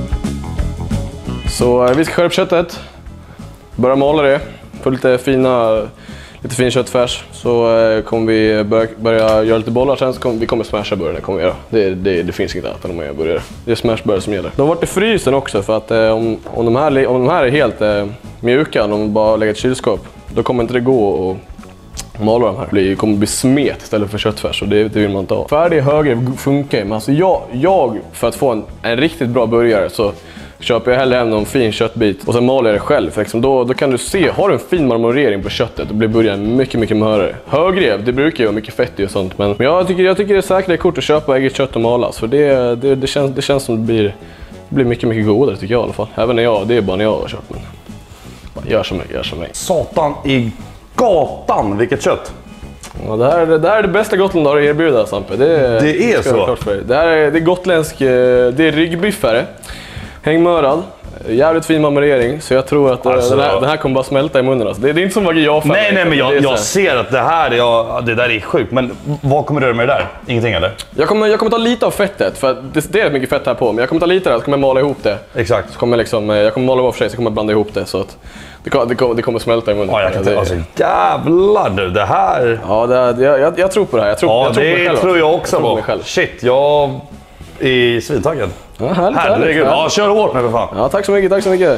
Så vi ska skära upp köttet. Börja mala det. Få lite fina... Lite fin köttfärs, så eh, kommer vi börja, börja göra lite bollar sen så kommer vi kommer smasha burgare, kommer vi göra. Det, det, det finns inget annat än om man gör burgare. Det är smashburgare som gäller. De har varit i frysen också för att eh, om, om, de här, om de här är helt eh, mjuka, om de bara lägger ett kylskåp, då kommer inte det gå att mala de här. Det kommer bli smet istället för köttfärs och det, det vill man inte ha. Färdig höger funkar men alltså jag, jag för att få en, en riktigt bra burgare så köper jag hellre hem någon fin köttbit och sen maler jag det själv. För liksom då, då kan du se, har du en fin marmorering på köttet, då blir burgaren mycket, mycket mörare. Högrev, det brukar ju vara mycket fett och sånt. Men, men jag, tycker, jag tycker det är säkert kort att köpa eget kött och malas. För det, det, det, känns, det känns som det blir, det blir mycket, mycket godare tycker jag i alla fall. Även när jag, det är bara när jag har köpt. Men bara gör som mig, gör som mig. Satan i gatan, vilket kött! Ja, det, här, det här är det bästa Gotland har att erbjuda, Sampe. Det, det är så? Det, det här är, det är gotländsk, det är ryggbiffare. Hängmörad, Jävligt fin marmorering, så jag tror att Alltså, den, här, den här kommer bara smälta i munnen. Alltså. Det, det är inte som magi jag Nej, nej, men jag, Det är så jag här. ser att det här, är, ja, det där är sjukt. Men vad kommer du göra med det där? Ingenting eller? Jag kommer, jag kommer ta lite av fettet, för att det, det är mycket fett här på. Men jag kommer ta lite där, så kommer jag mala ihop det. Exakt. Så kommer jag, liksom, jag kommer mala var för sig, så kommer jag blanda ihop det. Så att det, kommer, det, kommer, det kommer smälta i munnen. Ja, jag kan det, inte, alltså, jävlar du, det här... ja, det, jag, jag, jag tror på det här. Jag tror, Ja, jag tror på mig det själv, tror jag också jag tror på på. mig själv. Shit, jag är svintaggad. Ja, härligt, Herregud, härligt. ja, kör hårt nu för fan. Ja, tack så mycket, tack så mycket.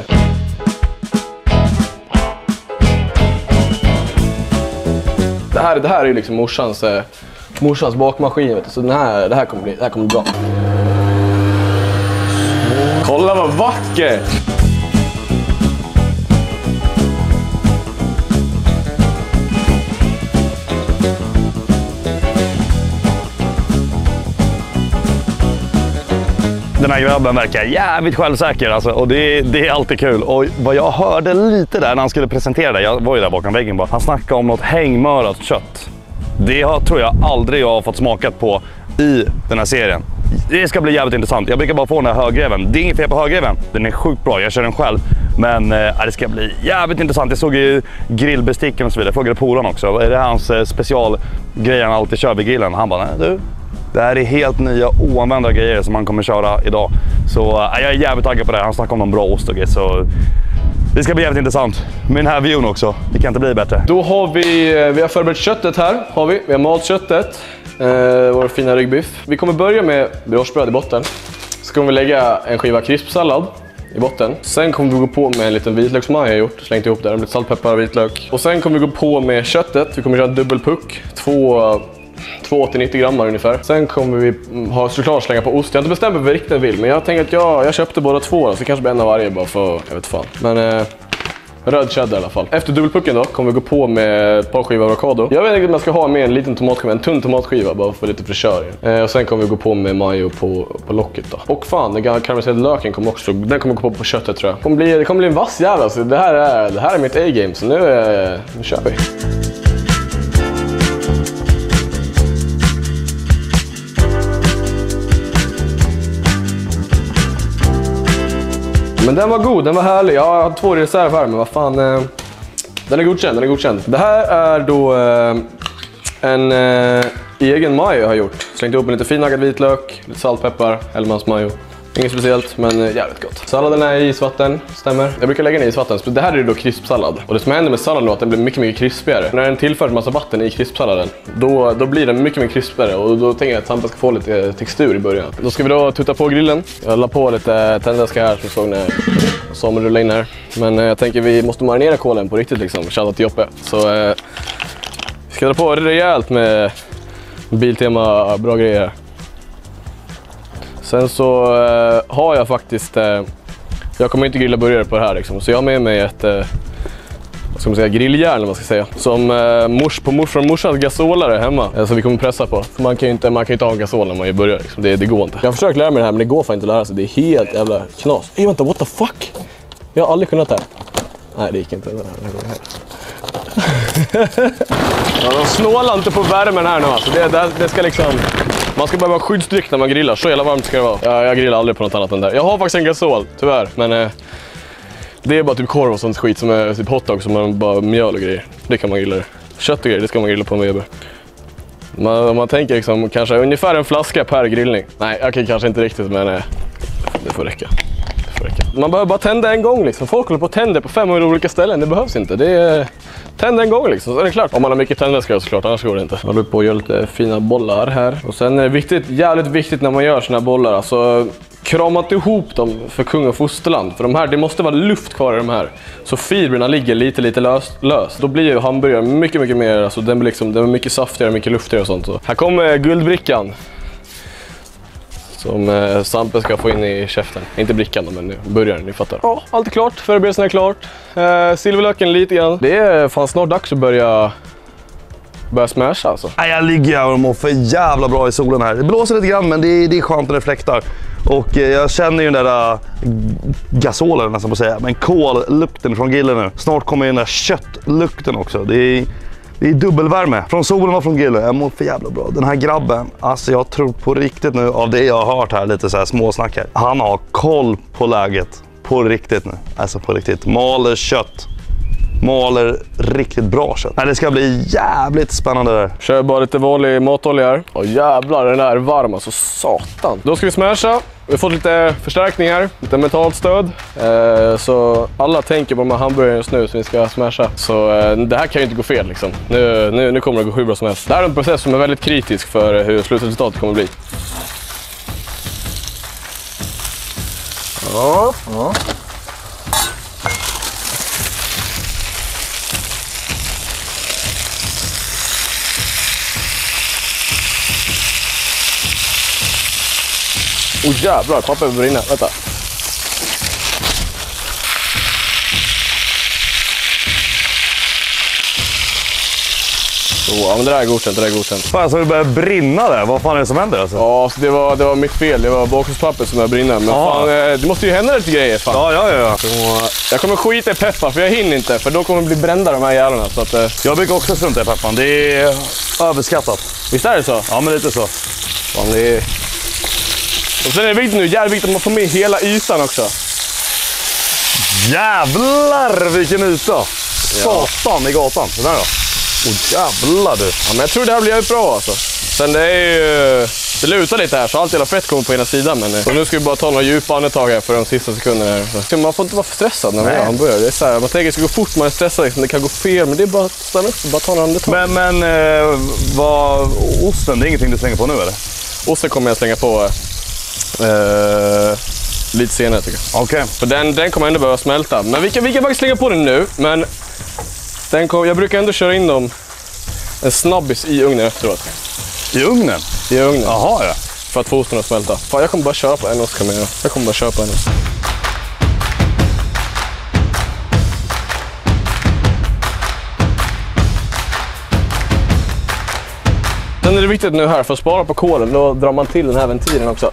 Det här, det här är ju liksom morsans, eh, morsans bakmaskin, vet du. Så den här, det, här kommer bli, det här kommer bli bra. Kolla vad vackert! Den här grabben verkar jävligt självsäker alltså, och det, det är alltid kul. Och vad jag hörde lite där när han skulle presentera det, jag var ju där bakom väggen bara, han snackade om något hängmörat kött. Det har, tror jag aldrig jag har fått smakat på i den här serien. Det ska bli jävligt intressant. Jag brukar bara få den här högreven. Det är inget fel på högreven, den är sjukt bra, jag kör den själv. Men äh, det ska bli jävligt intressant. Jag såg ju grillbesticken och så vidare. Jag frågade polaren också, är det hans äh, specialgrej han alltid kör vid grillen? Han bara, nej du. Det här är helt nya oanvända grejer som han kommer köra idag. Så äh, jag är jävligt taggad på det. Han snackar om någon bra ost och grejer, så det ska bli jävligt intressant. Med den här viewn också. Det kan inte bli bättre. Då har vi, vi har förberett köttet här. Har vi. Vi har malt köttet. Eh, vår fina ryggbiff. Vi kommer börja med briochebröd i botten. Så kommer vi lägga en skiva krispsallad i botten. Sen kommer vi gå på med en liten vitlöksmaj jag gjort. Slängt ihop där. Lite saltpeppar och vitlök. Och sen kommer vi gå på med köttet. Vi kommer köra en dubbelpuck. Två... två åttio nittio gram ungefär. Sen kommer vi ha såklart slänga på ost. Jag har inte bestämt mig vad riktigt jag vill, men jag tänker att jag, jag köpte båda två, så kanske blir en av varje bara för, jag vet fan. Men eh, röd cheddar i alla fall. Efter dubbelpucken då kommer vi gå på med ett par skivor avokado. Jag vet inte om jag ska ha med en liten tomatskiva, en tunn tomatskiva bara för lite frisör. Eh, och sen kommer vi gå på med majo på, på locket då. Och fan, den karamelliserade löken kommer också, den kommer gå på på köttet tror jag. Det kommer bli, det kommer bli en vass jävla, alltså. Det här är, det här är mitt A-game, så nu, eh, nu kör vi. Men den var god, den var härlig. Jag har två i reserv här, men vad fan. Eh, den är godkänd, den är godkänd. Det här är då eh, en eh, egen majo jag har gjort. Slängt ihop med lite finhackad vitlök, lite saltpeppar, Hellmans majo. Inget speciellt, men eh, jävligt gott. Salladen är i isvatten, stämmer. Jag brukar lägga den i isvatten. Det här är då krispsallad. Och det som händer med salladen är att den blir mycket, mycket krispigare. När den tillför massa vatten i krispsalladen, då, då blir den mycket, mycket krispigare. Och då tänker jag att Sampa ska få lite textur i början. Då ska vi då tutta på grillen. Jag la på lite tändvätska här som såg när Samuel rullade in här. Men eh, jag tänker vi måste marinera kålen på riktigt liksom. Shoutout till Joppe. Så eh, vi ska dra på rejält med Biltema bra grejer här. Sen så eh, har jag faktiskt, eh, jag kommer inte grilla burgare på det här liksom, så jag har med mig ett, eh, vad ska man säga, grilljärn eller vad man ska säga. Som eh, mors, på mors, från morsans gasolare hemma, eh, som vi kommer pressa på. För man kan ju inte, man kan ju inte ha gasol när man gör burgare liksom. det, det går inte. Jag har försökt lära mig det här men det går fan inte att lära sig, det är helt jävla knas. Ej vänta, what the fuck? Jag har aldrig kunnat det här. Nej det gick inte. Ja, de snålar inte på värmen här nu alltså. Det, det, det ska liksom... Man ska bara vara skyddsdryck när man grillar, så jävla varmt ska det vara. Jag, jag grillar aldrig på något annat än det. Jag har faktiskt en gasol, tyvärr. Men eh, det är bara typ korv och sånt skit som är typ hotdog som man bara mjöl och grejer. Det kan man grilla. Kött och grejer, det ska man grilla på en Weber. Man, man tänker liksom kanske ungefär en flaska per grillning. Nej, okej, okay, kanske inte riktigt, men eh, det får räcka. Det får räcka. Man behöver bara tända en gång liksom. Folk håller på att tända på femhundra olika ställen, det behövs inte. Det är... Tänd en gång liksom, så är det klart. Om man har mycket tändvätska såklart, annars går det inte. Jag håller på att göra lite fina bollar här. Och sen är det viktigt, jävligt viktigt när man gör såna här bollar. Alltså, krama inte ihop dem för kung och fosterland. För de här, det måste vara luft kvar i de här. Så fibrerna ligger lite, lite löst. Lös. Då blir ju hamburgaren mycket, mycket mer, alltså den blir liksom, den är mycket saftigare, mycket luftigare och sånt. Så här kommer guldbrickan. Som eh, Sampe ska få in i käften. Inte brickan då, men burgaren, ni fattar. Ja, allt är klart. Förberedelsen är klart. Eh, silverlöken lite grann. Det är fan snart dags att börja börja smasha alltså. Nej, jag ligger här och mår för jävla bra i solen här. Det blåser lite grann, men det är, det är skönt när det fläktar. Och eh, jag känner ju den där uh, gasolen nästan på att säga. Men kollukten från grillen nu. Snart kommer den där köttlukten också. Det är... Det är dubbelvärme från solen och från grillen. Jag mår för jävla bra. Den här grabben, alltså jag tror på riktigt nu av det jag har hört här, lite så här småsnack här. Han har koll på läget på riktigt nu. Alltså på riktigt. Maler kött. Maler riktigt bra kött. Nej, det ska bli jävligt spännande där. Kör bara lite vanlig matolja här. Åh jävlar, den där är varm alltså, satan. Då ska vi smasha. Vi har fått lite förstärkningar, lite mentalt stöd. Eh, så alla tänker på de här hamburgarna just nu som vi ska smasha. Så eh, det här kan ju inte gå fel liksom. Nu, nu, nu kommer det gå hur bra som helst. Det här är en process som är väldigt kritisk för hur slutresultatet kommer bli. Ja, ja. Åh oh, jävlar, pappret brinner. Vänta. Så, ja, men det där är godkänt, det där är godkänt. Fan, så det börjar brinna där. Vad fan är det som händer alltså? Ja, så det var, det var mitt fel. Det var bakgrundspappret som började brinna. Men ja. fan, det måste ju hända lite grejer. Fan. Ja, ja, ja. Så, jag kommer skita i peppar, för jag hinner inte. För då kommer det bli brända de här jävlarna. Så att, jag brukar också strunta i pepparn. Det är överskattat. Visst är det så? Ja, men lite så. Fan, det är... Och sen är det viktigt nu, jävligt viktigt att man får med hela ytan också. Jävlar vilken yta! Ja. Satan i gatan. Det där då. Åh jävlar du. Ja, men jag tror det här blir jävligt bra alltså. Sen det är ju... Det lutar lite här så allt jävla fett kommer på ena sidan. Men så nu ska vi bara ta några djupa andetag här för de sista sekunderna här. Så man får inte vara för stressad när man gör hamburgare. Det är så här, man tänker att det ska gå fort, man är stressad liksom. Det kan gå fel, men det är bara att stanna upp och bara ta några andetag. Men, men eh, vad... Osten, det är ingenting du slänger på nu eller? Osten kommer jag slänga på eh, lite senare tycker jag. Okej. Okay. För den, den kommer ändå behöva smälta. Men vi kan, vi kan faktiskt slänga på den nu. Men den kom, jag brukar ändå köra in dem en snabbis i ugnen efteråt. I ugnen? I ugnen. Jaha, ja. För att få osten att smälta. Fan, jag kommer bara köra på en ost kan jag göra. Jag kommer bara köra på en ost. Sen är det viktigt nu här, för att spara på kolen, då drar man till den här ventilen också.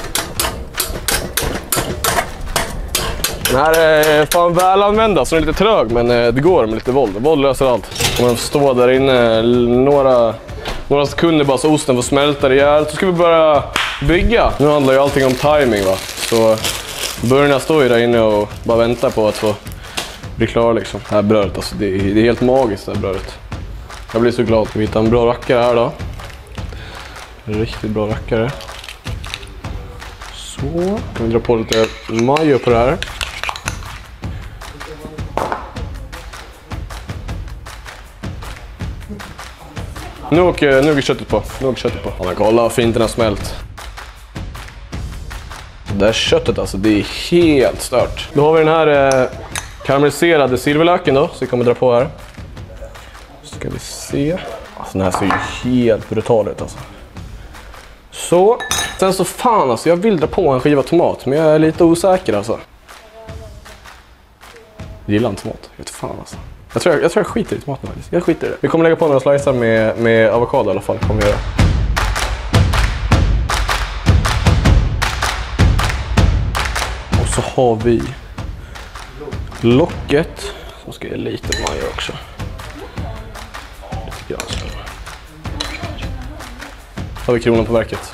Den här är fan väl använda, så den är lite trög, men det går med lite våld. Våld löser allt. Kommer de stå där inne några, några sekunder bara så osten får smälta rejält. Så ska vi börja bygga. Nu handlar ju allting om timing va. Så börjarna står ju där inne och bara väntar på att få bli klar liksom. Det här brödet, alltså, det, är, det är helt magiskt det här brödet. Jag blir så glad. Vi hittar en bra rackare här då. En riktigt bra rackare. Så, kan vi dra på lite majo på det här. Nu åker, nu åker köttet på. Nu åker köttet på. Ja, men kolla vad fint den har smält. Det här köttet alltså, det är helt stört. Då har vi den här eh, karamelliserade silverlöken då, så vi kommer dra på här. Så ska vi se. Alltså den här ser ju helt brutal ut alltså. Så. Sen så fan alltså, jag vill dra på en skiva tomat, men jag är lite osäker alltså. Jag gillar inte tomat, jag vet fan alltså. Jag tror jag, jag tror jag skiter i tomaten faktiskt. Jag skiter i det. Vi kommer lägga på några slicer med, med avokado i alla fall. Kommer vi göra. Och så har vi locket. Så ska jag lite majo också. Lite grann så. Så har vi kronan på verket.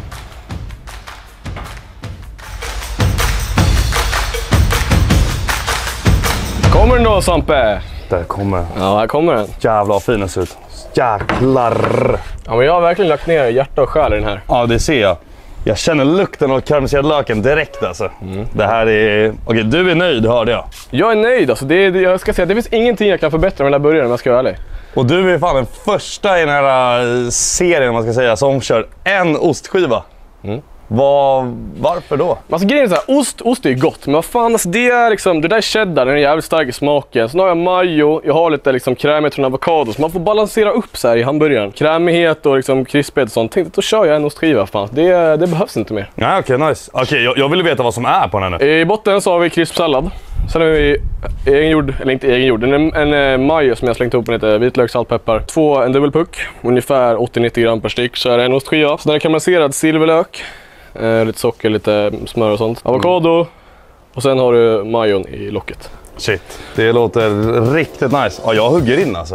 Kommer den då, Sampe? Där kommer. Ja, här kommer den. Jävlar vad fin den ser ut. Jäklar. Ja, men jag har verkligen lagt ner hjärta och själ i den här. Ja, det ser jag. Jag känner lukten av karamelliserad löken direkt alltså. Mm. Det här är... Okej, du är nöjd, hörde jag. Jag är nöjd alltså. Det är, jag ska säga, det finns ingenting jag kan förbättra med den här burgaren om jag ska vara ärlig. Och du är fan den första i den här serien, man ska säga, som kör en ostskiva. Mm. Var, varför då? Alltså grejen är så här, ost, ost är ju gott, men vad fan, alltså, det är liksom, det där är cheddar, den är jävligt stark i smaken. Sen har jag majo, jag har lite liksom krämighet från avokado, så man får balansera upp så här i hamburgaren. Krämighet och liksom krispighet och sånt. Tänkte, då kör jag en ostskiva, fan. Det, det behövs inte mer. Ja, okej, okay, nice. Okej, okay, jag, jag vill veta vad som är på den här nu. I botten så har vi krispsallad. Sen har vi egengjord, eller inte egengjord, en, en, en majo som jag slängt ihop med lite vitlök, salt, peppar. Två, en dubbelpuck, ungefär åttio till nittio gram per styck, så är det en ostskiva. Sen är det karamelliserad silverlök. Eh, lite socker, lite smör och sånt. Avokado. Mm. Och sen har du majon i locket. Shit, det låter riktigt nice. Ja, jag hugger in alltså.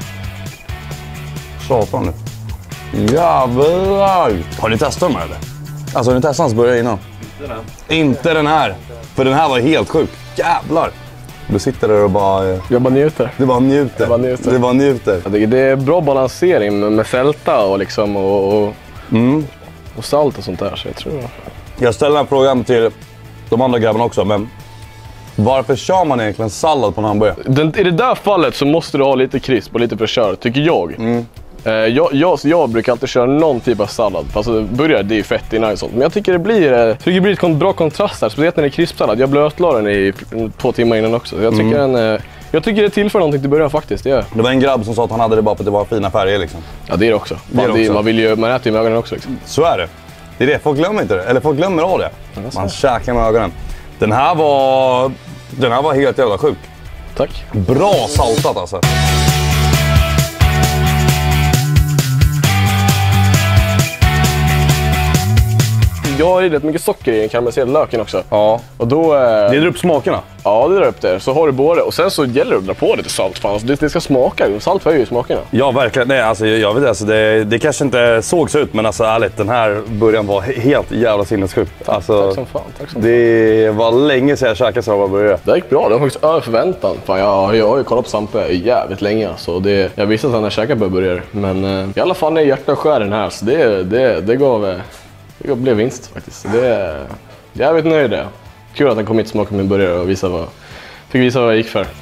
Satan nu. Jävlar! Har ni testat dem här eller? Alltså nu testar hans burgare innan. Inte den. Inte den här. För den här var helt sjuk. Jävlar. Du sitter där och bara... eh, Jag bara njuter. Du bara njuter. Jag bara njuter. Du bara njuter. Jag tycker det är bra balansering med, med sälta och, liksom, och, och, Mm. och salt och sånt där. Så jag tror... Jag ställer den här frågan till de andra grabbarna också, men varför kör man egentligen sallad på en hamburgare? Den, I det där fallet så måste du ha lite krisp och lite fräschör, tycker jag. Mm. Eh, jag, jag. Jag brukar alltid köra någon typ av sallad. Alltså burgare, det är fett, det är nice och sånt. Men jag tycker det blir, eh, tycker det blir ett bra kontrast här, speciellt när det är krispsallad. Jag blötlade den i två timmar innan också. Jag tycker, Mm. den, eh, jag tycker det tillför någonting till burgaren faktiskt, det gör. Det var en grabb som sa att han hade det bara för att det var fina färger liksom. Ja, det är det också. Det är det Man, det är, också. man, vill ju, man äter ju med ögonen också liksom. Så är det. Det är det, folk glömmer inte det. Eller folk glömmer av det. Man käkar med ögonen. Den här var... Den här var helt jävla sjuk. Tack. Bra saltat alltså. Jag har i rätt mycket socker i den karamelliserade löken också. Ja. Och då... Eh, Det drar upp smakerna. ja, det drar upp det. Så har du både. Och sen så gäller det att dra på lite salt. Fan. Alltså, det, det ska smaka. Salt höjer ju smakerna. Ja, verkligen. Nej, alltså, jag vet alltså, det, det kanske inte sågs ut, men alltså ärligt, den här början var he- helt jävla sinnessjuk. Alltså, Tack som fan. Tack som fan. det var länge sedan jag käkade sådana burgare. Det gick bra, det var faktiskt över förväntan. Fan, jag, jag har ju kollat på Sampe jävligt länge. Så det, jag visste att han hade käkat burgare. Men eh, i alla fall är hjärtat och skär den här. Så det, det, det, gav, eh, det gav, blev vinst faktiskt. Så det, jag är jävligt nöjd det. Kul att han kom hit och smakade min burgare och visa vad, fick visa vad jag gick för.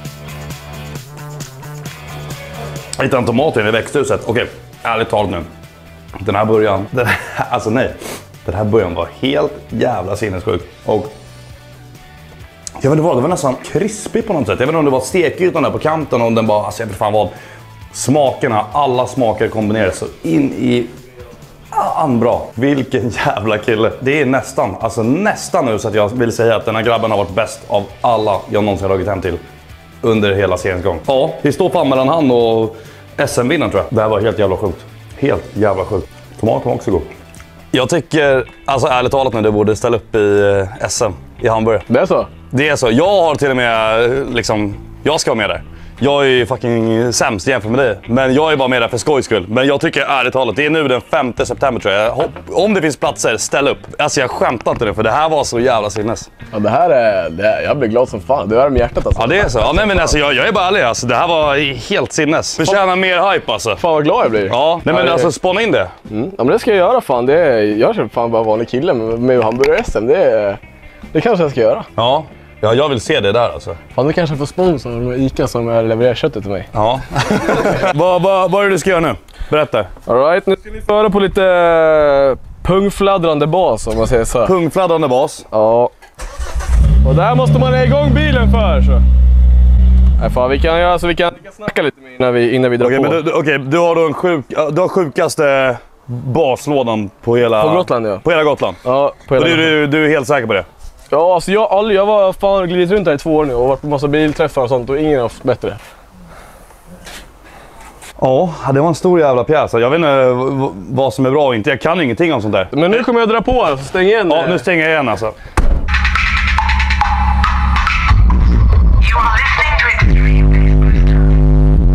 Jag hittade en tomat i växthuset. Okej, ärligt talat nu. Den här början, den här, alltså nej. Den här början var helt jävla sinnessjuk. Och jag vet inte vad, det var nästan krispig på något sätt. Jag vet inte om det var stekytan där på kanten och den bara, alltså jag vet fan vad. Smakerna, alla smaker kombinerades så in i an bra. Vilken jävla kille. Det är nästan, alltså nästan nu så att jag vill säga att den här grabben har varit bäst av alla jag någonsin har dragit hem till under hela seriens gång. Ja, det står fan mellan han och S M-vinnaren tror jag. Det här var helt jävla sjukt. Helt jävla sjukt. Tomaten var också god. Jag tycker, alltså ärligt talat nu, det borde ställa upp i eh, S M i Hamburg. Det är så? Det är så. Jag har till och med, liksom, jag ska vara med där. Jag är ju fucking sämst jämfört med dig. Men jag är bara med där för skojs skull. Men jag tycker ärligt talat, det är nu den femte september tror jag. Hopp, om det finns platser, ställ upp. Alltså jag skämtar inte det, för det här var så jävla sinnes. Ja, det här är, det här, jag blir glad som fan. Det är med hjärtat alltså. Ja, det är så. Ja, nej, men alltså, jag, jag är bara ärlig. Alltså, det här var helt sinnes. Förtjänar mer hype alltså. Fan vad glad jag blir. Ja, nej, men det- alltså spana in det. Mm. Ja, men det ska jag göra fan. Det är, jag är fan bara vanlig kille med, med hamburgare-S M. Det, är, det kanske jag ska göra. Ja. Ja, jag vill se det där alltså. Fan, det kanske får sponsor med Ica som levererar köttet till mig. Ja. vad, vad, vad är det du ska göra nu? Berätta. All right, nu ska vi föra på lite pungfladdrande bas om man säger så. Pungfladdrande bas. Ja. Och där måste man ha igång bilen för så. Nej fan, vi kan göra så vi kan, vi kan snacka lite med innan vi, innan vi drar Okej, på. men du, du, okej, du har då en sjuk, du har sjukaste baslådan på hela... På Gotland, ja. På hela Gotland. Ja, på Och hela du, du, du är helt säker på det? Ja, alltså jag, aldrig, jag var fan glidit runt här i två år nu och varit på massa bilträffar och sånt och ingen har haft bättre. Ja, det var en stor jävla pjäs. Jag vet inte v- vad som är bra och inte. Jag kan ingenting om sånt där. Men nu kommer jag dra på här, så stäng igen. Ja, nu stänger jag igen alltså. You are listening to Extreme.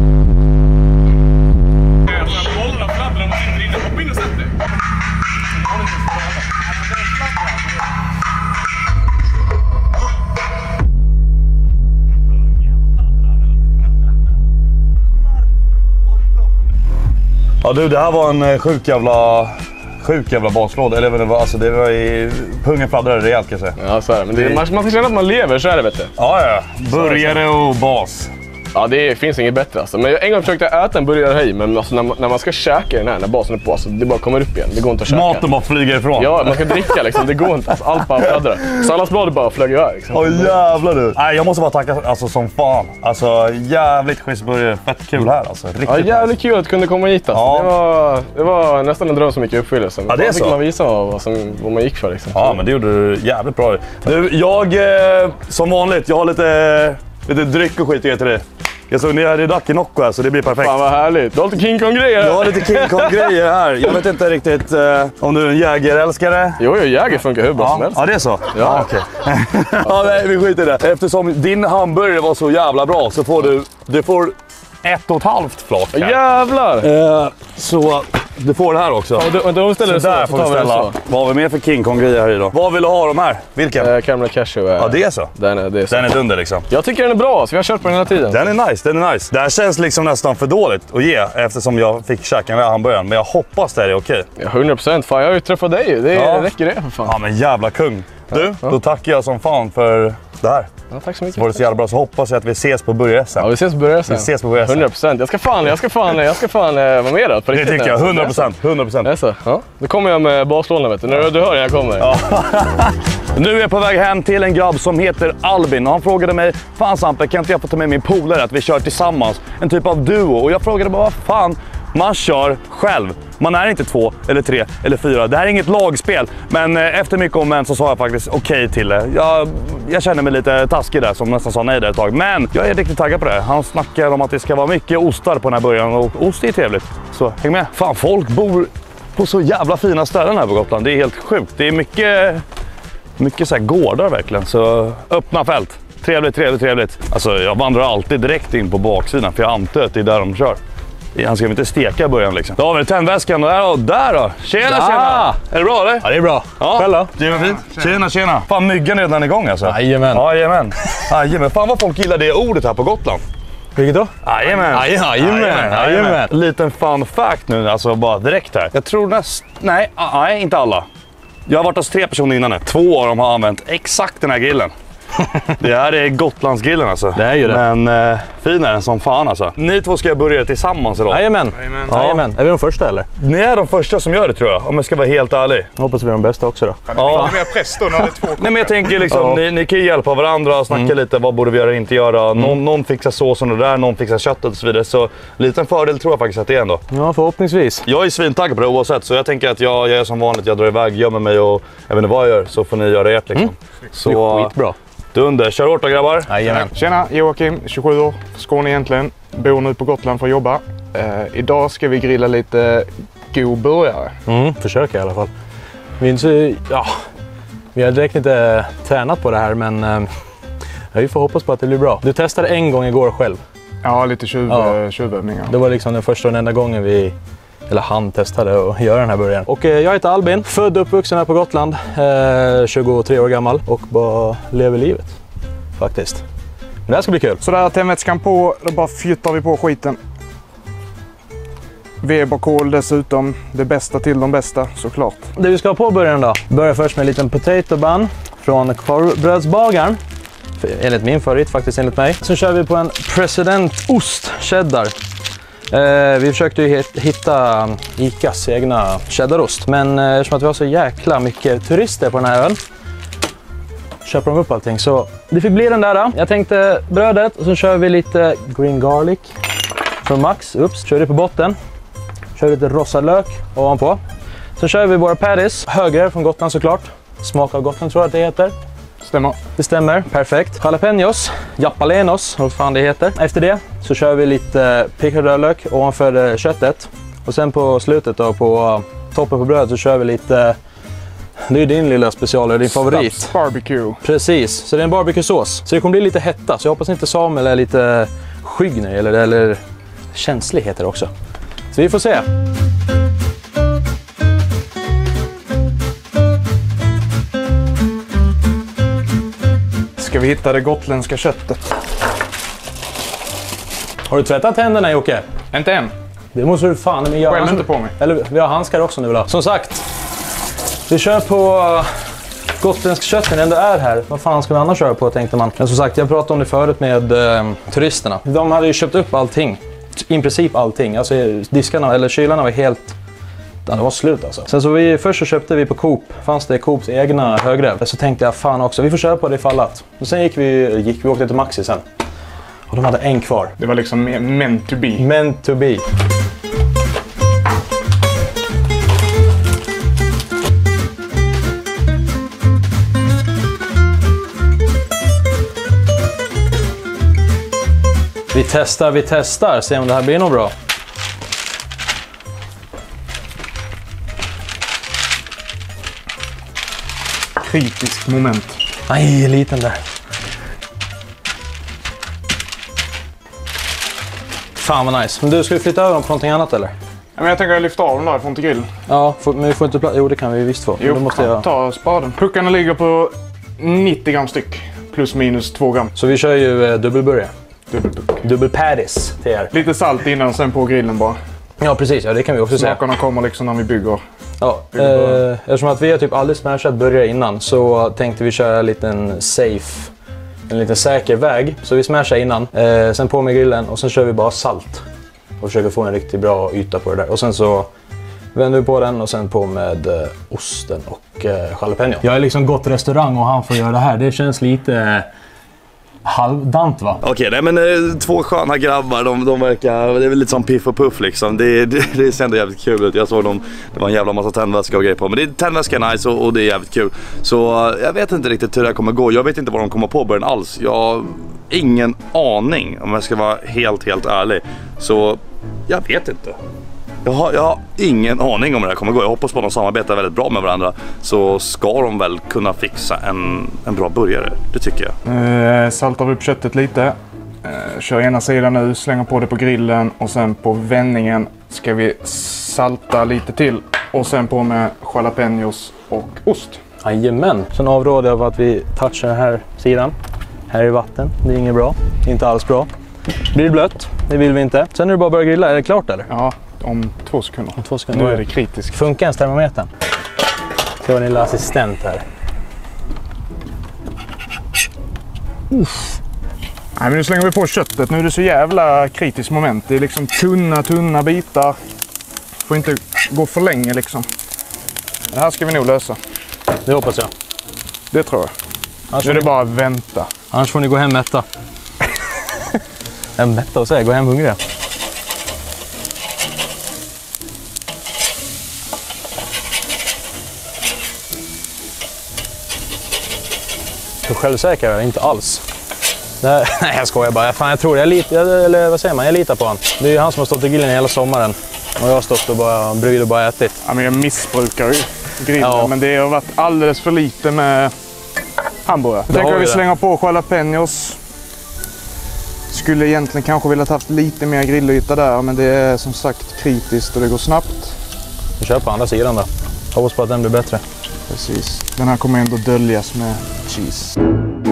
Ja du, det här var en eh, sjuk jävla... Sjuk jävla baslåda. Eller vad det var, alltså det var i... Pungen fladdrade rejält kan jag säga. Ja, så är det. Men det, man, man ska känna att man lever, så är det vet du. Ja, ja. Burgare och bas. Ja, det finns inget bättre alltså. Men jag, en gång försökte jag äta en burgare hej, men alltså, när, man, när man ska käka den här, när basen är på, alltså, det bara kommer upp igen. Det går inte att käka. Maten bara flyger ifrån. Ja, man ska dricka liksom. Det går inte. Alltså, allt bara fladdrar. Salladsbladet bara flög iväg. Liksom. Åh jävlar du. Nej, jag måste bara tacka alltså, som fan. Alltså jävligt schysst burgare. Fett kul här alltså. Riktigt Ja, jävligt nice. kul att kunna komma hit alltså. Ja. Det, var, det var nästan en dröm som gick i uppfyllelse. Ja, det är Då fick så. man visa vad, som, vad man gick för liksom. Ja, men det gjorde du jävligt bra. Du, jag eh, som vanligt, jag har lite, lite dryck och skit att ge till dig. Jag såg ni hade Ducky Nocco här så det blir perfekt. Fan vad härligt. Du har lite King Kong-grejer. Jag har lite King Kong-grejer här. Jag vet inte riktigt eh, om du är en jägerälskare. Jo, jo, Jäger funkar hur bra som Ja, helst. ja, det är så? Ja. okej. Ja, nej, vi skiter i det. Eftersom din hamburgare var så jävla bra så får du, du får ett och ett halvt flak här. Jävlar! Eh, så Du får den här också. Ja, du, du ställer det så, där så får vi tar vi den ställa. så. Vad har vi med för King Kong-grejer här i då? Vad vill du ha de här? Vilken? Eh, Caramel Cashew. Eh, Ja, det är så. Den är, det är så. Den är dunder liksom. Jag tycker den är bra, så vi har kört på den hela tiden. Den är nice, den är nice. Det här känns liksom nästan för dåligt att ge eftersom jag fick käka med hamburgaren. Men jag hoppas det är okej. Ja, hundra procent. Fan, jag har ju träffat dig. Det Ja. räcker det för fan. Ja, men jävla kung. Du, Ja. då tackar jag som fan för det här. Ja, tack så mycket. Så var det så jävla bra, så hoppas jag att vi ses på burgare sen. Ja, vi ses på början sen. Vi ses på början sen. hundra procent. Jag ska fan, jag ska fan, jag ska fan eh, vara med då. På Det riktigt tycker nu. jag, hundra procent. hundra procent. Det är så? Ja. Då kommer jag med baslådan, vet du. När du hör när jag kommer. Ja. Nu är jag på väg hem till en grabb som heter Albin och han frågade mig, fan Sampe, kan inte jag få ta med min polare att vi kör tillsammans? En typ av duo. Och jag frågade bara, vad fan, man kör själv. Man är inte två, eller tre, eller fyra. Det här är inget lagspel. Men eh, efter mycket om men så sa jag faktiskt okej okay till det. Jag, jag känner mig lite taskig där som nästan sa nej där ett tag. Men jag är riktigt taggad på det. Han snackar om att det ska vara mycket ostar på den här början. Och ost är trevligt. Så häng med. Fan, folk bor på så jävla fina ställen här på Gotland. Det är helt sjukt. Det är mycket... Mycket så här gårdar verkligen, så öppna fält. Trevligt, trevligt, trevligt. Alltså jag vandrar alltid direkt in på baksidan för jag antar att det är där de kör. Han ska väl inte steka i början liksom. Då har vi tändväskan och där, och där då. Tjena, Ja. tjena! Är det bra eller? Ja, det är bra. Ja. Själv då? Det är fint. Tjena, tjena. Fan, myggan är redan igång alltså. Jajamän. Jajamän. Jajamän. Fan vad folk gillar det ordet här på Gotland. Vilket då? Jajamän. Jajamän. Jajamän. Liten fun fact nu, alltså bara direkt här. Jag tror näst... Nej, nej, inte alla. Jag har varit hos tre personer innan nu. Två av dem har använt exakt den här grillen. Det här är Gotlandsgrillen alltså. Det är ju det. Men eh, fin är den som fan alltså. Ni två ska börja tillsammans idag. Jajamän. Ja. Jajamän. Är vi de första eller? Ni är de första som gör det tror jag, om jag ska vara helt ärlig. Jag hoppas vi är de bästa också då. Ja. Det är mer press då när det är två. Nej, men jag tänker liksom, Ja. ni, ni kan ju hjälpa varandra och snacka Mm. lite, vad borde vi göra och inte göra. Någon, någon fixar såsen och det där, någon fixar köttet och så vidare. Så liten fördel tror jag faktiskt att det är ändå. Ja, förhoppningsvis. Jag är svintaggad på det oavsett, så jag tänker att jag, jag är som vanligt, jag drar iväg, gömmer mig och jag vet inte vad jag gör, så får ni göra ert liksom. Så Det är skitbra. dunder, kör hårt då grabbar. Jajamän. Tjena, Joakim, tjugosju år, Skåne egentligen. Bor nu på Gotland för att jobba. Eh, idag ska vi grilla lite god burgare. Mm, försöka i alla fall. Vi, är inte så, ja, vi har direkt inte tränat på det här, men eh, vi får hoppas på att det blir bra. Du testade en gång igår själv. Ja, lite tjuv, Ja. tjuvövningar. Det var liksom den första och den enda gången vi, eller han testade att göra den här burgaren. Och eh, jag heter Albin, född och uppvuxen här på Gotland, eh, tjugotre år gammal och bara lever livet faktiskt. Men det här ska bli kul. Så där tändvätskan på, då bara flyttar vi på skiten. Weberkål dessutom, det bästa till de bästa såklart. Det vi ska ha på början då. Börjar först med en liten potato bun från korvbrödsbagaren. Enligt min favorit, faktiskt enligt mig. Sen kör vi på en presidentost, cheddar. Eh, vi försökte ju hitta Icas egna cheddarost. Men eh, eftersom att vi har så jäkla mycket turister på den här ön köper de upp allting. Så det fick bli den där då. Jag tänkte brödet och så kör vi lite green garlic från Max. Ups, kör det på botten. Kör lite rosa lök ovanpå. Så kör vi våra patties, högre från Gotland såklart. Smak av Gotland tror jag att det heter. Stämmer. Det stämmer, perfekt. Jalapenos, japalenos, vad fan det heter. Efter det så kör vi lite picklad rödlök ovanför köttet. Och sen på slutet då, på toppen på brödet så kör vi lite, det är ju din lilla special, din favorit. Stubbs barbecue. Precis, så det är en barbecue-sås. Så det kommer bli lite hetta, så jag hoppas inte Samuel är lite skygg nu, eller, eller känslig heter det också. Så vi får se. Ska vi hitta det gotländska köttet? Har du tvättat händerna Jocke? Inte än. Det måste du fan med göra. Skäll inte på mig. Eller vi har handskar också nu vill ha. Som sagt, vi kör på gotländsk kött när det ändå är här. Vad fan ska vi annars köra på tänkte man. Men som sagt, jag pratade om det förut med eh, turisterna. De hade ju köpt upp allting. I princip allting. Alltså diskarna eller kylarna var helt... Ja, det var slut alltså. Sen så vi, först så köpte vi på Coop. Fanns det Coops egna högrev. Så tänkte jag fan också, vi får köra på det ifall att. Och sen gick vi, gick vi åkte till Maxi sen. Och de hade en kvar. Det var liksom meant to be. Meant to be. Vi testar, vi testar. Se om det här blir något bra. Kritisk moment. Nej, liten där. Fan vad nice. Men du, ska vi flytta över dem på någonting annat eller? Men jag tänker att jag lyfter av den därifrån till grillen. Ja, får, men vi får inte plats. Jo, det kan vi visst få. Jo, Då måste jag... ta spaden. Puckarna ligger på nittio gram styck. Plus minus två gram. Så vi kör ju eh, dubbelburgare. Dubbelpuck. Dubbel patties till er. Lite salt innan, sen på grillen bara. Ja, precis. Ja, det kan vi också säga. Smakerna kommer liksom när vi bygger. Ja, eh, eftersom att vi har typ aldrig smashat burgare innan så tänkte vi köra en liten safe, en liten säker väg. Så vi smashar innan, eh, sen på med grillen och sen kör vi bara salt. Och försöker få en riktigt bra yta på det där. Och sen så vänder vi på den och sen på med eh, osten och eh, jalapeno. Jag har liksom gått restaurang och han får göra det här. Det känns lite eh, halvdant va? Okej, okay, men eh, två sköna grabbar, de, de verkar, det är väl lite som Piff och Puff liksom. Det, det, det ser ändå jävligt kul ut. Jag såg dem, det var en jävla massa tändväska och grejer på. Men det, tändväska är nice och, och det är jävligt kul. Så eh, jag vet inte riktigt hur det här kommer gå. Jag vet inte vad de kommer på början alls. Jag har ingen aning om jag ska vara helt, helt ärlig. Så jag vet inte. Jag har, jag har ingen aning om hur det här kommer gå. Jag hoppas på att de samarbetar väldigt bra med varandra. Så ska de väl kunna fixa en, en bra burgare. Det tycker jag. Eh, saltar upp köttet lite. Eh, kör ena sidan nu, slänger på det på grillen. Och sen på vändningen ska vi salta lite till. Och sen på med jalapenos och ost. Jajamän. Sen avråder jag av att vi touchar den här sidan. Här är vatten. Det är inget bra. Inte alls bra. Blir det blött? Det vill vi inte. Sen är det bara att börja grilla. Är det klart eller? Ja, om två sekunder. Om två sekunder. Nu är det kritiskt. Funkar ens termometern? Det var en lilla assistent här. Uff. Nej, men nu slänger vi på köttet. Nu är det så jävla kritiskt moment. Det är liksom tunna, tunna bitar. Får inte gå för länge liksom. Det här ska vi nog lösa. Det hoppas jag. Det tror jag. Annars Nu är det ni... bara att vänta. Annars får ni gå hem mätta. Jag är mätta och säga, gå hem hungriga. Hur självsäker är jag? Inte alls. Det här, nej, jag skojar bara. Fan, jag tror jag litar, eller vad säger man? Jag litar på han. Det är ju han som har stått i grillen hela sommaren. Och jag har stått och bara bryggd och bara ätit. Ja, men jag missbrukar ju grillen, Ja. men det har varit alldeles för lite med hamburgare. Jag tänker att vi slänger på jalapenos. Skulle egentligen kanske vilja haft lite mer grillyta där, men det är som sagt kritiskt och det går snabbt. Vi kör på andra sidan då. Hoppas på att den blir bättre. Precis. Den här kommer ändå döljas med cheese.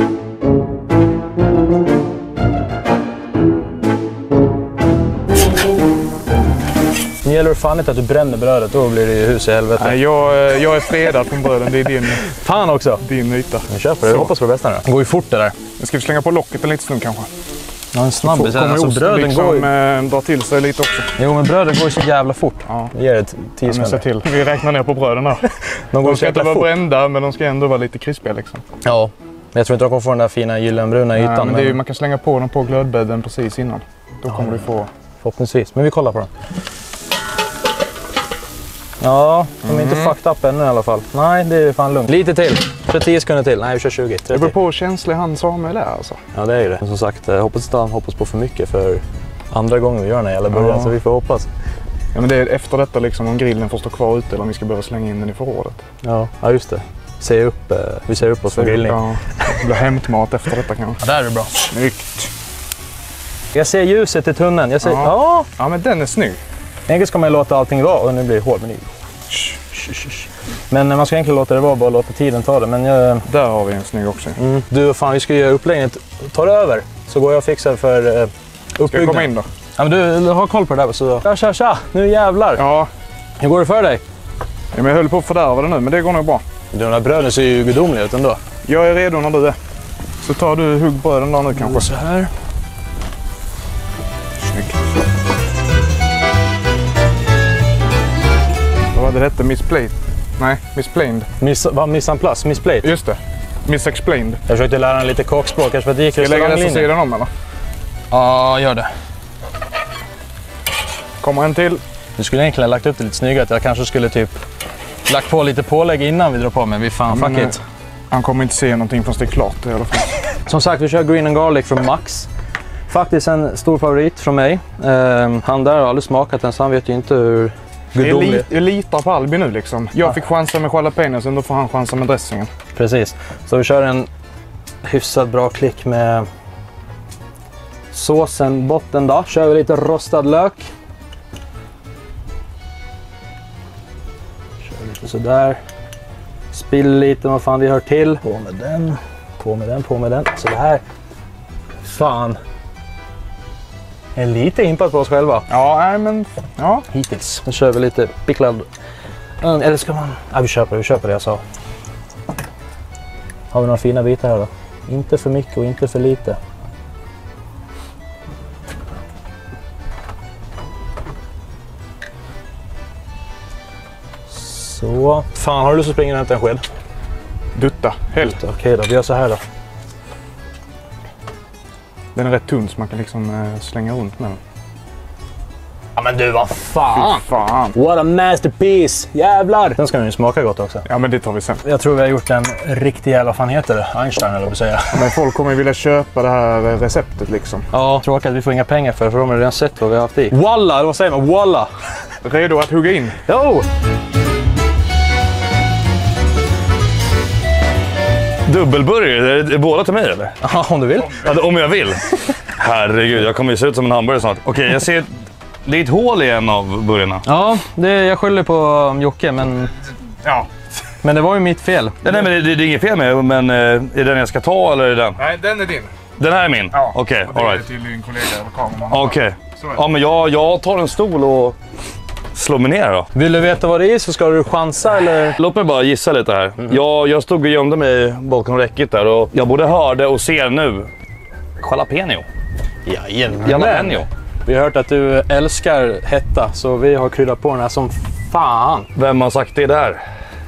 Nu gäller det fan inte att du bränner brödet, då blir det ju hus i helvete. Nej, jag, jag är fredad från bröden. Det är din, Fan också! din yta. Vi kör på det. Jag hoppas på det bästa nu. Det går ju fort det där. Nu ska vi slänga på locket en liten stund kanske. Ja, en snabbis. Kommer Alltså, osten bröden liksom går ju... eh, dra till sig lite också. Jo, men bröden går ju så jävla fort. Ja. Det ger det tio Men se sekunder. till. Vi räknar ner på bröden här. De går De så ska inte jävla vara fort. brända, men de ska ändå vara lite krispiga liksom. Ja. Men jag tror inte de kommer få den där fina gyllenbruna ytan. Nej, men men det är ju, man kan slänga på dem på glödbädden precis innan. Då kommer du få... Förhoppningsvis. Men vi kollar på den. Ja, de är inte Mm. fucked up ännu i alla fall. Nej, det är fan lugnt. Lite till. Kör tio sekunder till. Nej, vi kör tjugo. Det beror trettio. på hur känslig han Samuel är alltså. Ja, det är ju det. Men som sagt, jag hoppas inte han hoppas på för mycket för andra gången vi gör den här jävla början. Ja. Så vi får hoppas. Ja, men det är efter detta liksom om grillen får stå kvar ute eller om vi ska behöva slänga in den i förrådet. Ja, ja just det. Se upp, eh, vi ser upp oss för grillning. Ja, det blir hämtmat efter detta kanske. Ja, där är det bra. Snyggt! Jag ser ljuset i tunneln. Jag ser... Ja. Ja. Ja, men den är snygg. Egentligen ska man ju låta allting vara och nu blir det hård. Men, det... men man ska egentligen låta det vara, bara låta tiden ta det. Men jag... Där har vi en snygg också. Mm. Du, fan vi ska göra upplägget. Ta det över så går jag och fixar för uh, uppbyggnaden. Ska jag komma in då? Ja, men du, du har koll på det där. Så... Tja, tja, tja. Nu jävlar. Ja. Hur går det för dig? Ja, men jag höll på att fördärva det nu, men det går nog bra. De där bröden ser ju gudomliga ut ändå. Jag är redo när du är. Så tar du hugg bröden där nu kanske. Så här. Snyggt. Vad var det hette? Misplaced? Nej, misplained. Miss, vad, missan plats? Missplate? Just det. Missexplained. Jag försökte lära en lite kockspråk, kanske för att det gick Ska jag lägga det så restauranglinjen. sidan om eller? Ja, gör det. Kommer en till. Du skulle egentligen ha lagt upp det lite snyggare. Att jag kanske skulle typ lagt på lite pålägg innan vi drar på, men vi fan, Men, fuck eh, it. Han kommer inte se någonting förrän det är klart i alla fall. Som sagt, vi kör green and garlic från Max. Faktiskt en stor favorit från mig. Um, han där har aldrig smakat den, så han vet ju inte hur Jag, gudomlig. li- jag litar på Albin nu liksom. Jag fick chansa med jalapenosen, då får han chansa med dressingen. Precis. Så vi kör en hyfsat bra klick med såsen botten då. Kör vi lite rostad lök. Sådär. Spill lite, vad fan det hör till. På med den, på med den, på med den. Så det här. Fan. Är lite impad på oss själva. Ja, nej men... Ja. Hittills. Nu kör vi lite picklad. Eller ska man... Ja, vi köper det, vi köper det jag sa. Har vi några fina bitar här då? Inte för mycket och inte för lite. Så. Fan, har du lust att springa och hämta en sked? Dutta. Helt. Okej då, vi gör så här då. Den är rätt tunn så man kan liksom eh, slänga runt med den. Ja men du, vad fan! Fy fan. What a masterpiece! Jävlar! Den ska ju smaka gott också. Ja men det tar vi sen. Jag tror vi har gjort en riktig jävla, vad fan heter det? Einstein eller vad säga. Men folk kommer ju vilja köpa det här receptet liksom. Ja, tråkigt att vi får inga pengar för för de har redan sett vad vi har haft i. Walla, eller vad säger man? Walla! Redo att hugga in? Jo! Dubbelburgare, är det båda till mig eller? Ja, om du vill. Ja, om jag vill. Herregud, jag kommer ju se ut som en hamburgare snart. Okej, jag ser... Det är ett hål i en av burgarna. Ja, det, jag skyller på Jocke, men... Ja. Men det var ju mitt fel. Ja, nej, men det, det är inget fel med, men är det den jag ska ta eller är det den? Nej, den är din. Den här är min? Ja. Okej, Och det är alright. till din kollega eller kameraman. Okej. Så är det. Ja, men jag, jag tar en stol och slår mig ner då. Vill du veta vad det är så ska du chansa eller? Låt mig bara gissa lite här. Mm. Jag, jag stod och gömde mig bakom räcket där och jag både hörde och ser nu jalapeno. Jajamän. Jalapeno. Vi har hört att du älskar hetta, så vi har kryddat på den här som fan. Vem har sagt det där?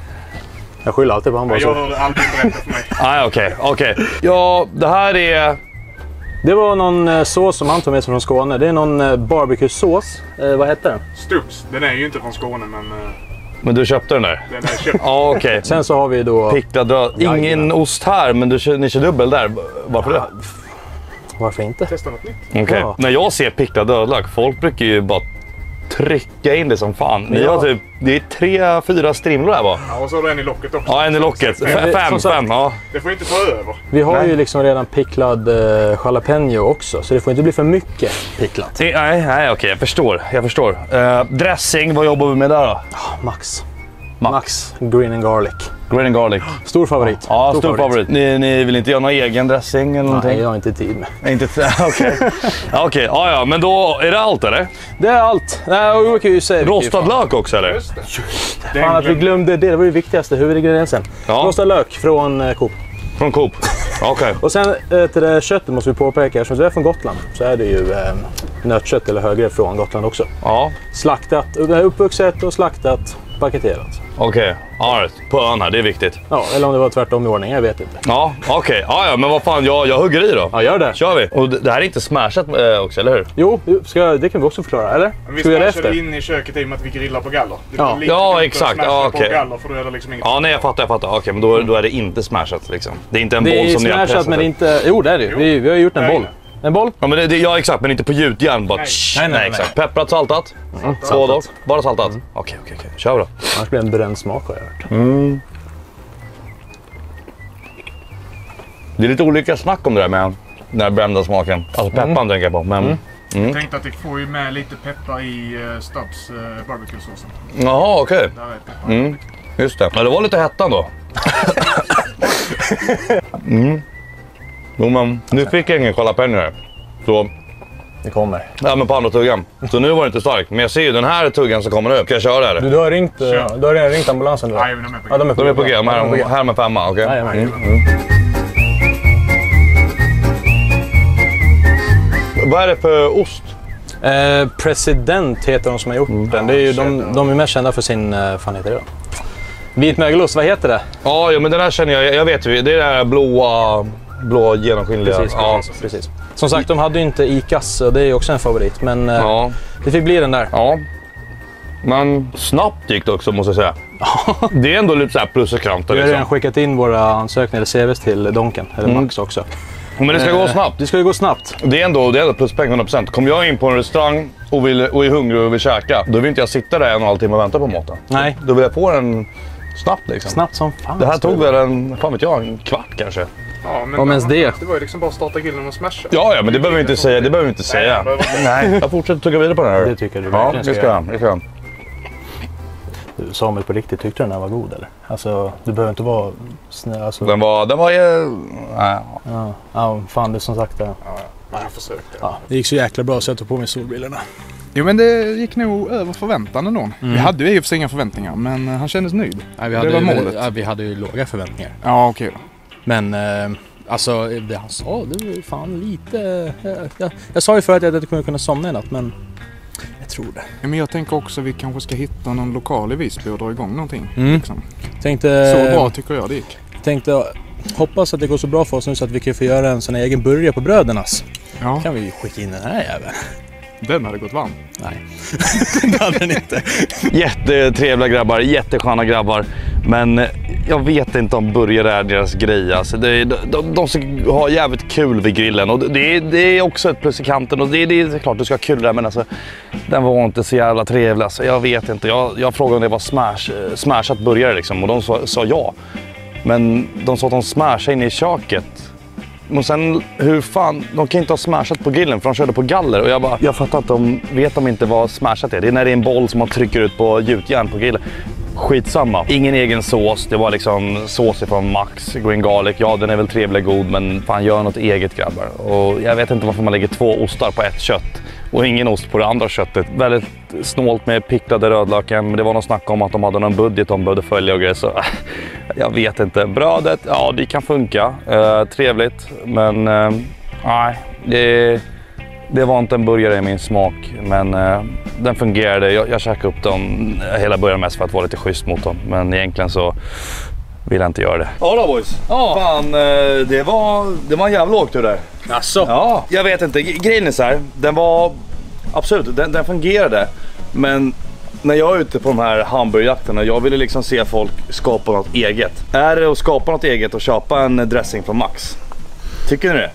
Jag skyller alltid på han bara Jag så. hörde Albin berätta för mig. Nej, okej, okej. Ja, det här är... Det var någon eh, sås som han tog med sig från Skåne. Det är någon eh, barbecue-sås. Eh, vad heter den? Stubbs. Den är ju inte från Skåne men uh, Men du köpte den där? den är köpt. Ja, okej. Sen så har vi då... Picklad röd. Ingen Jajamän. ost här, men du kör, ni kör dubbel där. Varför det? Varför inte? Testa något nytt. Okej. Ja. När jag ser picklad rödlök, folk brukar ju bara trycka in det som fan. Ni Ja. har typ, det är tre, fyra strimlor här bara. Ja, och så har du en i locket också. Ja, en i locket. Men F- det- fem, som sagt- fem, ja. Det får inte ta över. Vi har Nej. ju liksom redan picklad eh, jalapeno också, så det får inte bli för mycket picklat. Det- Nej, nej, okej, jag förstår. Jag förstår. Eh, dressing, vad jobbar vi med där då? Max. Max. Max green and garlic. Green and garlic. Stor favorit. Ja, stor favorit. Ni, ni vill inte göra någon egen dressing eller någonting? Nej, jag har inte tid med. Nej, inte okej. Ja, okej. Ja, ja, men då är det allt eller? Det är allt. Nej, och vi kan ju säga... Rostad lök också eller? Just det. Fan att vi glömde det, det var ju viktigaste huvudingrediensen. Ja. Rostad lök från eh, Coop. Från Coop. Okej. Och sen eh, till det köttet måste vi påpeka, eftersom det är från Gotland så är det ju eh, nötkött eller högre från Gotland också. Ja, Slaktat, det är uppvuxet och slaktat, paketerat. okej. Ja, på ön här, det är viktigt. Ja, eller om det var tvärtom i ordning, jag vet inte. Ja, okej. Ja, ja, men vad fan, jag, jag hugger i då. Ja, gör det. Kör vi. Och det det här är inte smashat eh, också, eller hur? Jo, ska, det kan vi också förklara, eller? Men vi Ska vi göra det smashade efter? in i köket i och med att vi grillar på galler. Det Ja. blir lite Ja, dumt att exakt. smasha Ja, på okej. galler för då är det liksom inget. Ja, nej, jag fattar, jag fattar. Okej, men då, då är det inte smashat liksom. Det är inte en Det boll är som ni har smashat pressat men upp. inte... Jo, det är det ju. Vi, vi har gjort en Nej. boll. En boll? Ja, men det, det, ja, exakt, men inte på gjutjärn. Bara Nej. tsch. Nej, nej, nej. exakt. Pepprat, saltat. Mm, Både och. Bara saltat. Okej, okej, okej. Kör då. Annars blir det en bränd smak har jag hört. Det är lite olika snack om det där med den här brända smaken. Alltså pepparn tänker jag på. Men... Jag tänkte att det får ju med lite peppar i uh, Stubbs uh, barbecue-såsen. Jaha, okej. Där är peppar. Mm, just det. Ja, det var lite hettan då. mm. Jo, men nu fick jag ingen jalapeno här. Så, Det kommer. ja men på andra tuggan. Så nu var det inte starkt. Men jag ser ju den här tuggan som kommer nu. Ska jag köra eller? Du, du har ringt, Kör. uh, du har redan ringt ambulansen eller? Nej, men de är på Ja, de är på De är på G. De Ja, de är på här, G. här med femma, okej? Jajamän. Mm. Vad är det för ost? Eh, President heter de som har gjort den. Det är ju, de, de är mest kända för sin... Uh, fan heter det då? Vit mögelost, vad heter det? Ja, ja, men den här känner jag. Jag vet ju. Det är det här blåa, blå genomskinliga. Precis, ja. precis, precis. Som sagt, de hade ju inte Icas och det är ju också en favorit. Men eh, Ja. det fick bli den där. Ja. Men snabbt gick det också måste jag säga. Det är ändå lite så här plus och kanter Vi har redan liksom. skickat in våra ansökningar eller C Vs till Donken, eller Mm. Max också. Men det ska gå snabbt. Det ska ju gå snabbt. Det är ändå, det är ändå pluspeng hundra procent. Kommer jag in på en restaurang och, vill, och är hungrig och vill käka, då vill inte jag sitta där en och en halv timme och vänta på maten. Nej. Då vill jag få den snabbt liksom. Snabbt som fan. Det här tog väl en, fan vet jag, en kvart kanske. Ja, men Om ens det. Det var ju liksom bara att starta grillen och smasha. Ja, ja, men det behöver vi inte säga. Det behöver vi inte säga. Nej, Nej, jag fortsätter tugga vidare på den här. Det tycker du Ja, verkligen det ska ska jag. Det ska jag. Samuel på riktigt, tyckte den här var god eller? Alltså, du behöver inte vara snäll. Alltså, Den var, den var ju... Nej. ja, ja, fan det är som sagt det. Ja, jag försökte. Ja, det gick så jäkla bra så jag tog på mig solbrillorna. Jo, men det gick nog över förväntan ändå. Mm. Vi hade ju i och för sig inga förväntningar, men han kändes nöjd. Ja, vi, det hade, var målet. Ja, vi hade ju låga förväntningar. Ja, okej då. Men eh, alltså, det han sa, det var fan lite... Jag, jag, jag sa ju förut att jag inte kunde kunna somna i natt, men jag tror det. Ja, men jag tänker också att vi kanske ska hitta någon lokal i Visby och dra igång någonting. Mm. Liksom. Tänkte, Så bra tycker jag det gick. Tänkte hoppas att det går så bra för oss nu så att vi kan få göra en sån här egen burgare på Brödernas. Ja. Kan vi skicka in den här jäveln? Den hade gått varm. Nej, det hade den inte. Jättetrevliga grabbar, jättesköna grabbar. Men jag vet inte om burgare är deras grej. Alltså det, de, de, de ska ha jävligt kul vid grillen. Och det, det är också ett plus i kanten. Och det, det är klart du ska ha kul där, men alltså, den var inte så jävla trevlig. Alltså, jag vet inte. Jag, jag frågade om det var smash, smashat burgare liksom, och de sa, sa ja. Men de sa att de smashade in i köket. Och sen, hur fan, de kan inte ha smashat på grillen för de körde på galler. Och jag bara, jag fattar att de vet de inte vad smashat är. Det är när det är en boll som man trycker ut på gjutjärn på grillen. Skitsamma. Ingen egen sås. Det var liksom sås från Max Green Garlic. Ja, den är väl trevlig och god, men fan, gör något eget grabbar. Och jag vet inte varför man lägger två ostar på ett kött och ingen ost på det andra köttet. Väldigt snålt med picklade rödlöken, men det var någon snack om att de hade någon budget de behövde följa och grejer, så jag vet inte. Brödet, ja, det kan funka. Eh, trevligt, men eh, nej, det, det var inte en burgare i min smak, men eh, den fungerade. Jag, jag käkade upp dem hela början mest för att vara lite schysst mot dem, men egentligen så vill jag inte göra det. Ja då boys. Ja. Fan, eh, det var, det var en jävla åktur där. Asså? Ja, jag vet inte. Grejen är så här, den var absolut, den, den fungerade. Men när jag är ute på de här hamburgerjakterna, jag ville liksom se folk skapa något eget. Är det att skapa något eget och köpa en dressing från Max? Tycker ni det?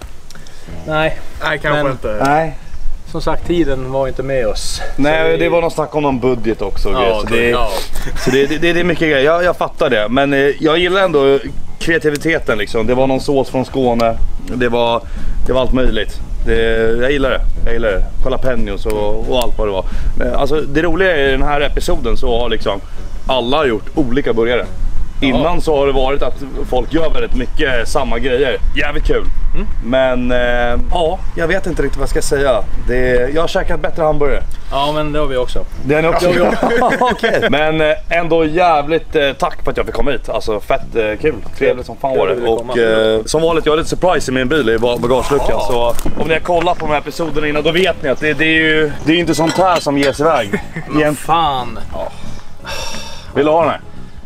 Nej, Nej, kanske men, inte. Nej. som sagt, tiden var inte med oss. Nej, vi... det var någon snack om någon budget också. Och ja, så det, ja. så det, det, det är mycket grejer. Jag, jag fattar det. Men eh, jag gillar ändå kreativiteten liksom. Det var någon sås från Skåne. Det var, det var allt möjligt. Det, jag gillar det. Jag gillar det. Jalapenos och, och allt vad det var. Men, alltså, det roliga är i den här episoden så har liksom alla gjort olika burgare. Innan ja. Så har det varit att folk gör väldigt mycket samma grejer. Jävligt kul. Mm. Men eh, ja, jag vet inte riktigt vad jag ska säga. Det, jag har käkat bättre hamburgare. Ja, men det har vi också. Det har ni också gjort. Okay. Men eh, ändå jävligt eh, tack för att jag fick komma hit. Alltså fett eh, kul. Trevligt som fan var det. Och eh, som vanligt, jag har lite surprise i min bil i bagageluckan. Ja. Så om ni har kollat på de här episoderna innan, då vet ni att det, det är ju det är inte sånt här som ges iväg. Men fan. Ja. Vill du ha den här?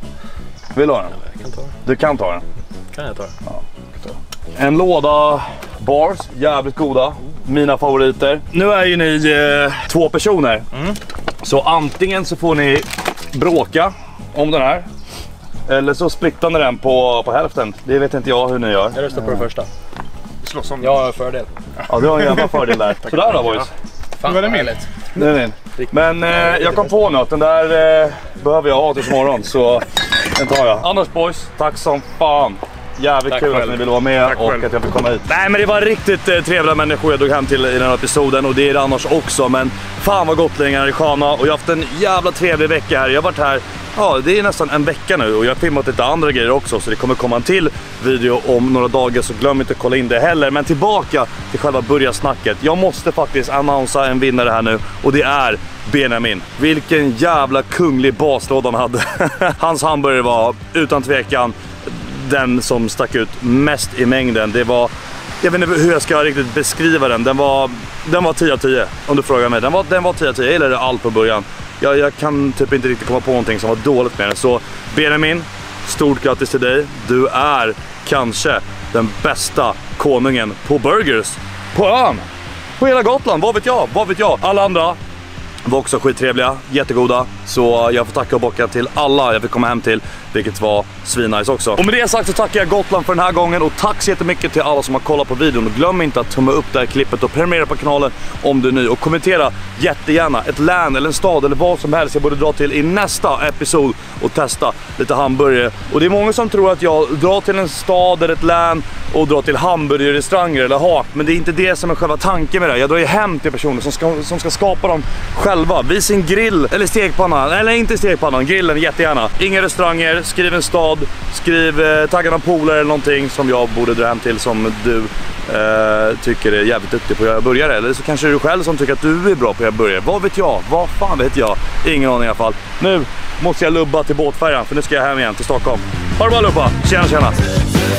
Vill du ha den? Jag kan ta den. Du kan ta den. Kan jag ta den? Ja, jag kan ta den. En låda bars, jävligt goda. Mina favoriter. Nu är ju ni eh, två personer. Mm. Så antingen så får ni bråka om den här. Eller så splittar ni den på, på hälften. Det vet inte jag hur ni gör. Jag röstar på mm. det första. Slåss om jag har en fördel. Ja, du har en jävla fördel där. Sådär då boys. Fan, var det min? Det är min. Men eh, jag kom på nu att den där eh, behöver jag ha tills morgon, så den tar jag. Annars boys, tack som fan. Jävligt tack kul själv. Att ni ville vara med tack och själv. Att jag fick komma hit. Nej, men det var riktigt eh, trevliga människor jag drog hem till i den här episoden, och det är det annars också. Men fan vad gotlänningar är sköna, och jag har haft en jävla trevlig vecka här. Jag har varit här, ja, det är nästan en vecka nu, och jag har filmat lite andra grejer också, så det kommer komma en till video om några dagar, så glöm inte att kolla in det heller. Men tillbaka till själva börjarsnacket. Jag måste faktiskt annonsera en vinnare här nu, och det är Benjamin. Vilken jävla kunglig baslåda han hade. Hans hamburgare var utan tvekan den som stack ut mest i mängden. Det var, jag vet inte hur jag ska riktigt beskriva den. Den var, den var tio av tio om du frågar mig. Den var, den var tio av tio, jag gillade allt på början. Jag, jag kan typ inte riktigt komma på någonting som var dåligt med den. Så Benjamin, stort grattis till dig. Du är kanske den bästa konungen på burgers på ön. På hela Gotland, vad vet jag, vad vet jag. Alla andra var också skittrevliga, jättegoda. Så jag får tacka och bocka till alla jag fick komma hem till, vilket var svinnice också. Och med det sagt så tackar jag Gotland för den här gången, och tack så jättemycket till alla som har kollat på videon. Och glöm inte att tumma upp det här klippet och prenumerera på kanalen om du är ny. Och kommentera jättegärna ett län eller en stad eller vad som helst jag borde dra till i nästa episod och testa lite hamburgare. Och det är många som tror att jag drar till en stad eller ett län och drar till hamburgerrestauranger eller hak. Men det är inte det som är själva tanken med det. Jag drar ju hem till personer som ska, som ska skapa dem själva vid sin grill eller stekpanna stekpannan, eller inte stekpannan, grillen jättegärna. Inga restauranger, skriv en stad, skriv eh, taggarna polare eller någonting som jag borde dra hem till som du eh, tycker är jävligt duktig på att göra burgare. Eller så kanske du själv som tycker att du är bra på att göra burgare. Vad vet jag? Vad fan vet jag? Ingen aning i alla fall. Nu måste jag lubba till båtfärjan för nu ska jag hem igen till Stockholm. Ha det bra Lubba, tjena tjena!